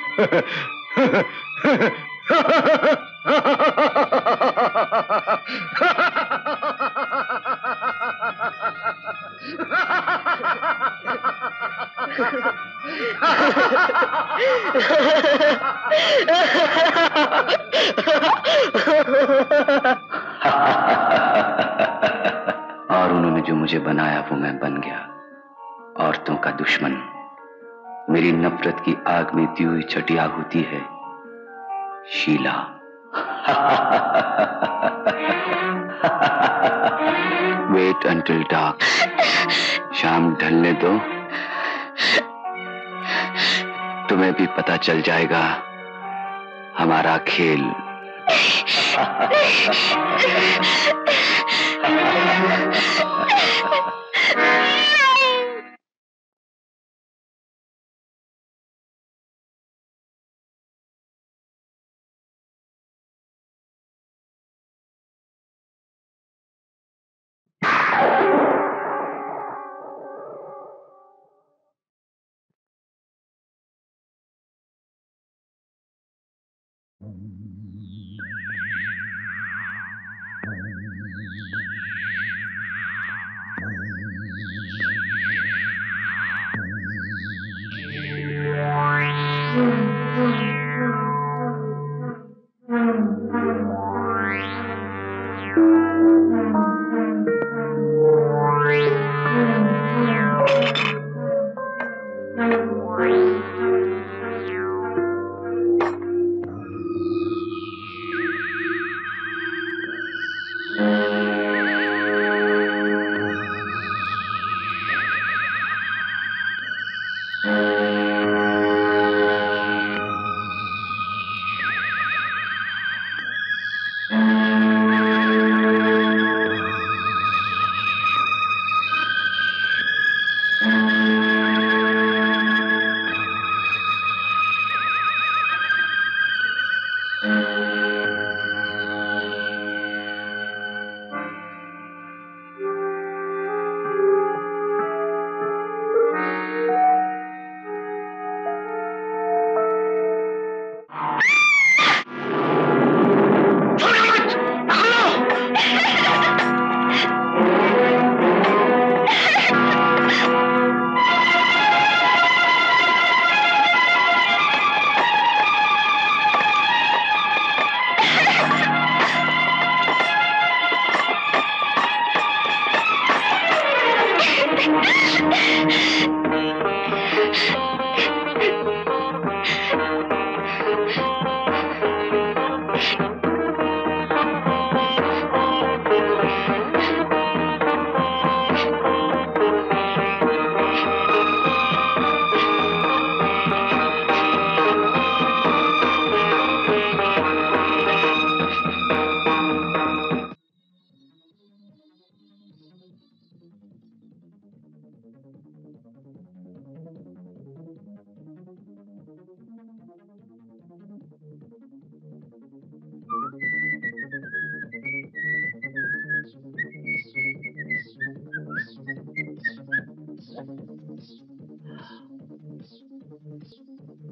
और उन्होंने जो मुझे बनाया वो मैं बन गया, औरतों का दुश्मन। मेरी नफरत की आग में दी हुई छटिया होती है शीला। Wait until dark. शाम ढलने दो, तुम्हें भी पता चल जाएगा हमारा खेल।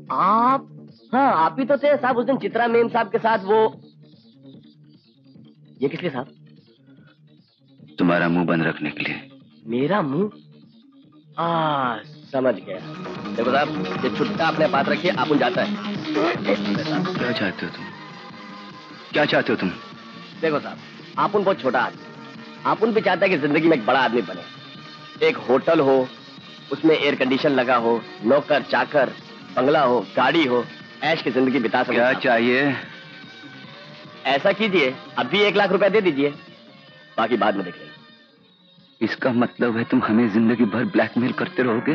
आप? हाँ आप ही तो थे साहब उस दिन चित्रा मेम साहब के साथ वो। ये किस लिए साहब? तुम्हारा मुंह बंद रखने के लिए। मेरा मुंह? आ समझ गया। देखो साहब ये छुट्टा अपने पास रखिए, आप जाता है। क्या चाहते हो तुम? क्या चाहते हो तुम? देखो साहब आप बहुत छोटा आदमी, आप भी चाहता है कि जिंदगी में एक बड़ा आदमी बने, एक होटल हो, उसमें एयर कंडीशन लगा हो, नौकर चाकर, बंगला हो, गाड़ी हो, ऐश की जिंदगी बिता सके। क्या चाहिए? ऐसा कीजिए अभी एक लाख रुपए दे दीजिए, बाकी बाद में देख लेंगे। इसका मतलब है तुम हमें जिंदगी भर ब्लैकमेल करते रहोगे?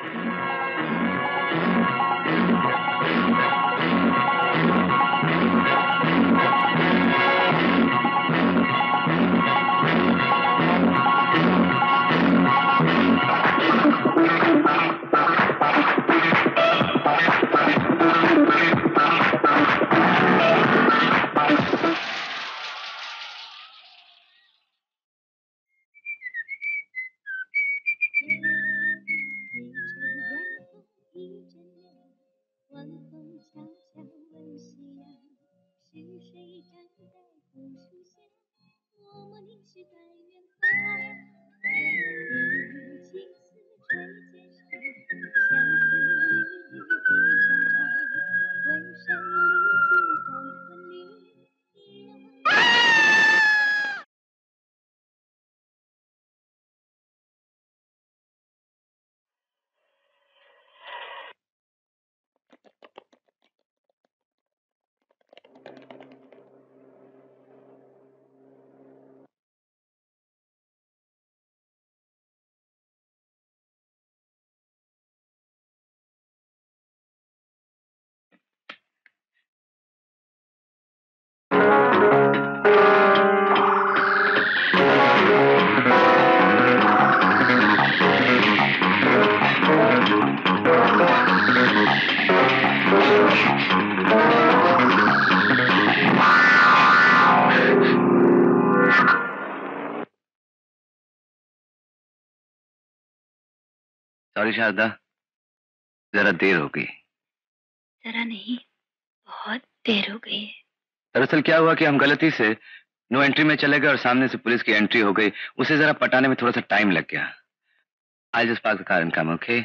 सॉरी शारदा, जरा देर हो गई। जरा नहीं बहुत देर हो गई है। दरअसल क्या हुआ कि हम गलती से नो एंट्री में चले गए और सामने से पुलिस की एंट्री हो गई। उसे जरा पटाने में थोड़ा सा टाइम लग गया। I just park the car and come, okay?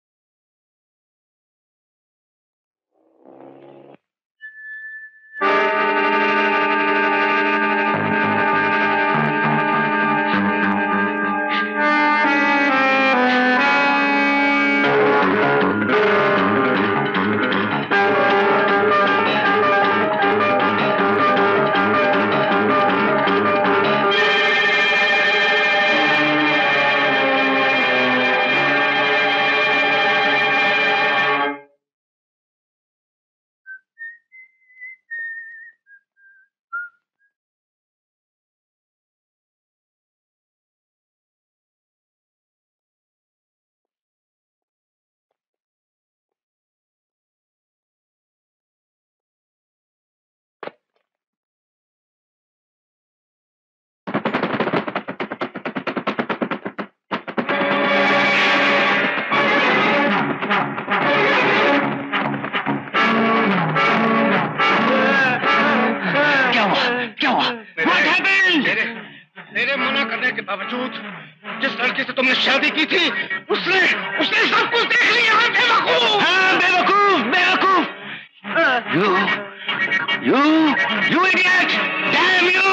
मेरे मना करने के बावजूद जिस लड़की से तुमने शादी की थी उसने उसने सब कुछ देख लिया है। बेवकूफ! हाँ बेवकूफ बेवकूफ। You you you idiot, damn you.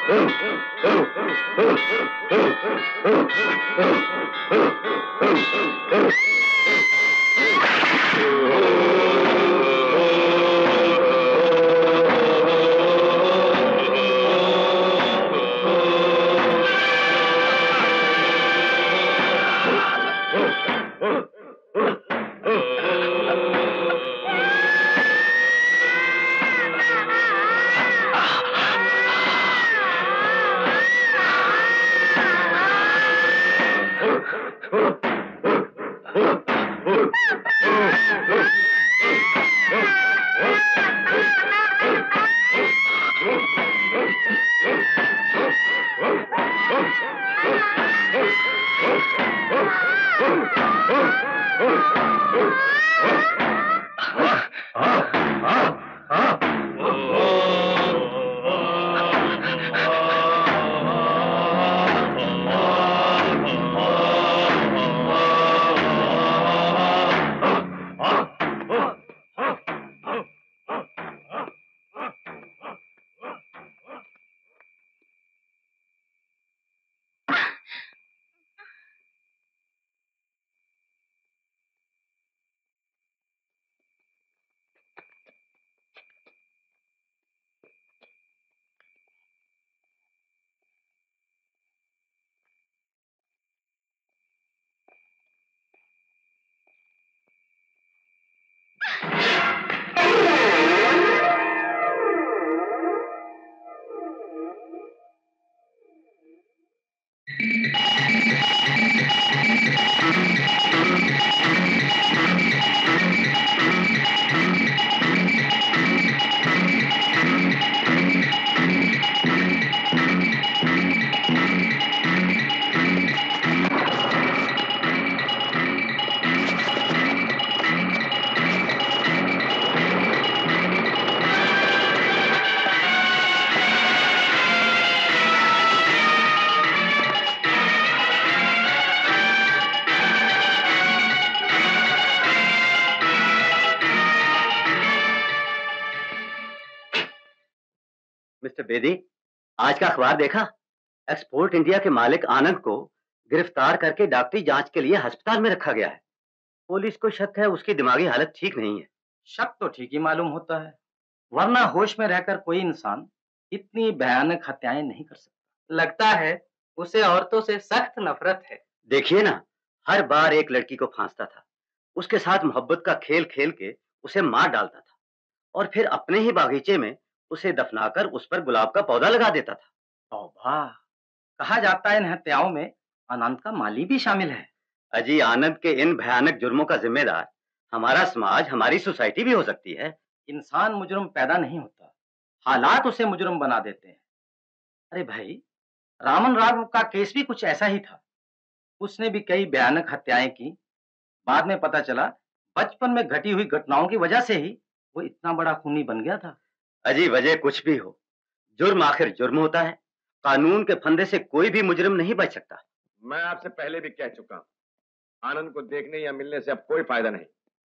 Mister Bedi, आज का अखबार देखा? एक्सपोर्ट इंडिया के मालिक आनंद को गिरफ्तार करके डॉक्टरी जांच के लिए अस्पताल में रखा गया है। पुलिस को शक है उसकी दिमागी हालत ठीक नहीं है। शक तो ठीक ही मालूम होता है, वरना होश में रहकर कोई इंसान इतनी भयानक हत्याएं नहीं कर सकता। लगता है उसे औरतों से सख्त नफरत है। देखिए ना, हर बार एक लड़की को फांसता था, उसके साथ मोहब्बत का खेल खेल के उसे मार डालता था और फिर अपने ही बागीचे में उसे दफनाकर उस पर गुलाब का पौधा लगा देता था। तौबा! कहा जाता है इन हत्याओं में आनंद का माली भी शामिल है। अजी, आनंद के इन भयानक जुर्मों का जिम्मेदार हमारा समाज, हमारी सोसाइटी भी हो सकती है। इंसान मुजरिम पैदा नहीं होता, हालात उसे मुजरिम बना देते हैं। अरे भाई, रामन राव का केस भी कुछ ऐसा ही था। उसने भी कई भयानक हत्याएं की। बाद में पता चला बचपन में घटी हुई घटनाओं की वजह से ही वो इतना बड़ा खूनी बन गया था। अजी, वजह कुछ भी हो, जुर्म आखिर जुर्म होता है। कानून के फंदे से कोई भी मुजरिम नहीं बच सकता। मैं आपसे पहले भी कह चुका हूं, आनंद को देखने या मिलने से अब कोई फायदा नहीं।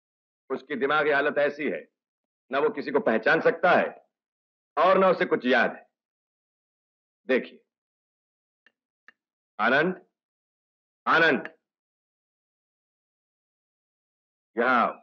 उसकी दिमागी हालत ऐसी है, न वो किसी को पहचान सकता है और न उसे कुछ याद है। देखिए, आनंद, आनंद, यहां आओ।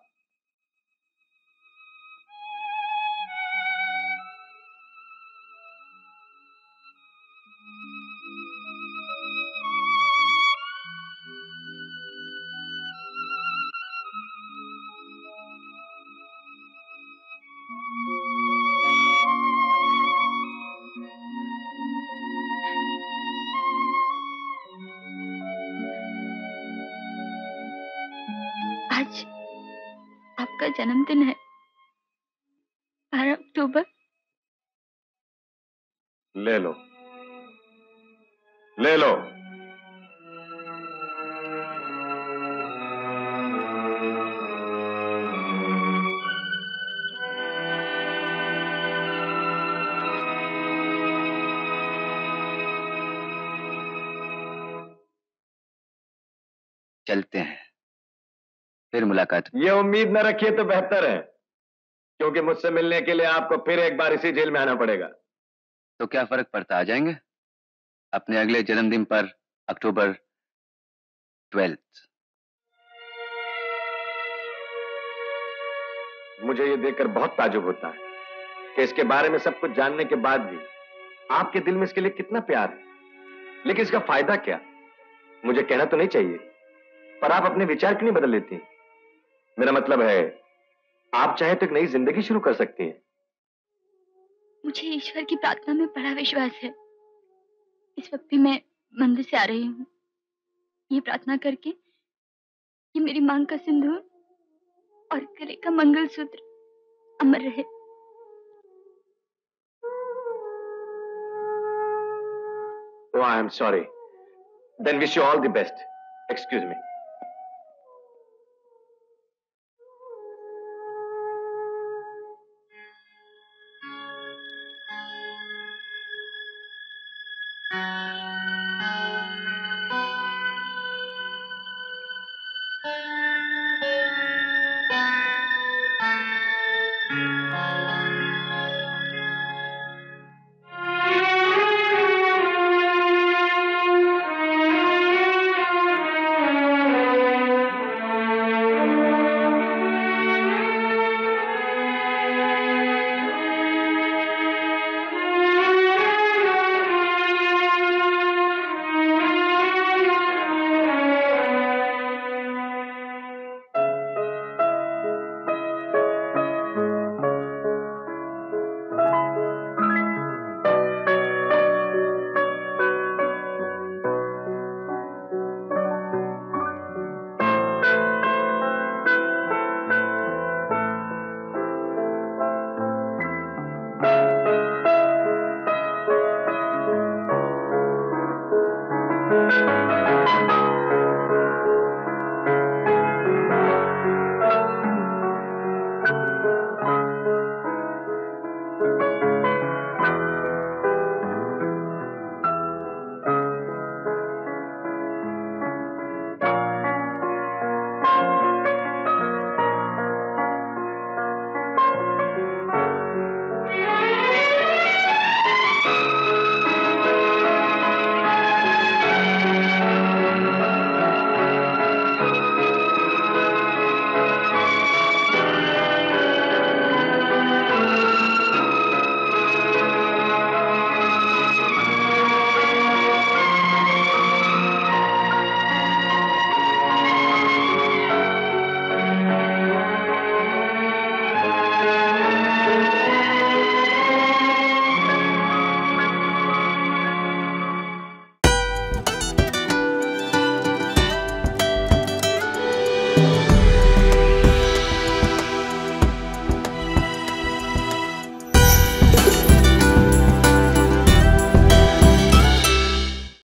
आज आपका जन्मदिन है, बारह अक्टूबर। ले लो, ले लो। चलते हैं, फिर मुलाकात। ये उम्मीद न रखिए तो बेहतर है, क्योंकि मुझसे मिलने के लिए आपको फिर एक बार इसी जेल में आना पड़ेगा। तो क्या फर्क पड़ता, आ जाएंगे अपने अगले जन्मदिन पर, अक्टूबर ट्वेल्थ। मुझे ये देखकर बहुत ताजुब होता है कि इसके बारे में सब कुछ जानने के बाद भी आपके दिल में इसके लिए कितना प्यार है, लेकिन इसका फायदा क्या? मुझे कहना तो नहीं चाहिए, पर आप अपने विचार क्यों नहीं बदल लेती? मेरा मतलब है, आप चाहे तो एक नई जिंदगी शुरू कर सकती हैं। मुझे ईश्वर की प्रार्थना में बड़ा विश्वास है। इस वक्त भी मैं मंदिर से आ रही हूँ, ये प्रार्थना करके कि मेरी मांग का सिंदूर और गले का मंगलसूत्र अमर रहे। Oh, I am sorry. Then wish you all the best. Excuse me. Thank you.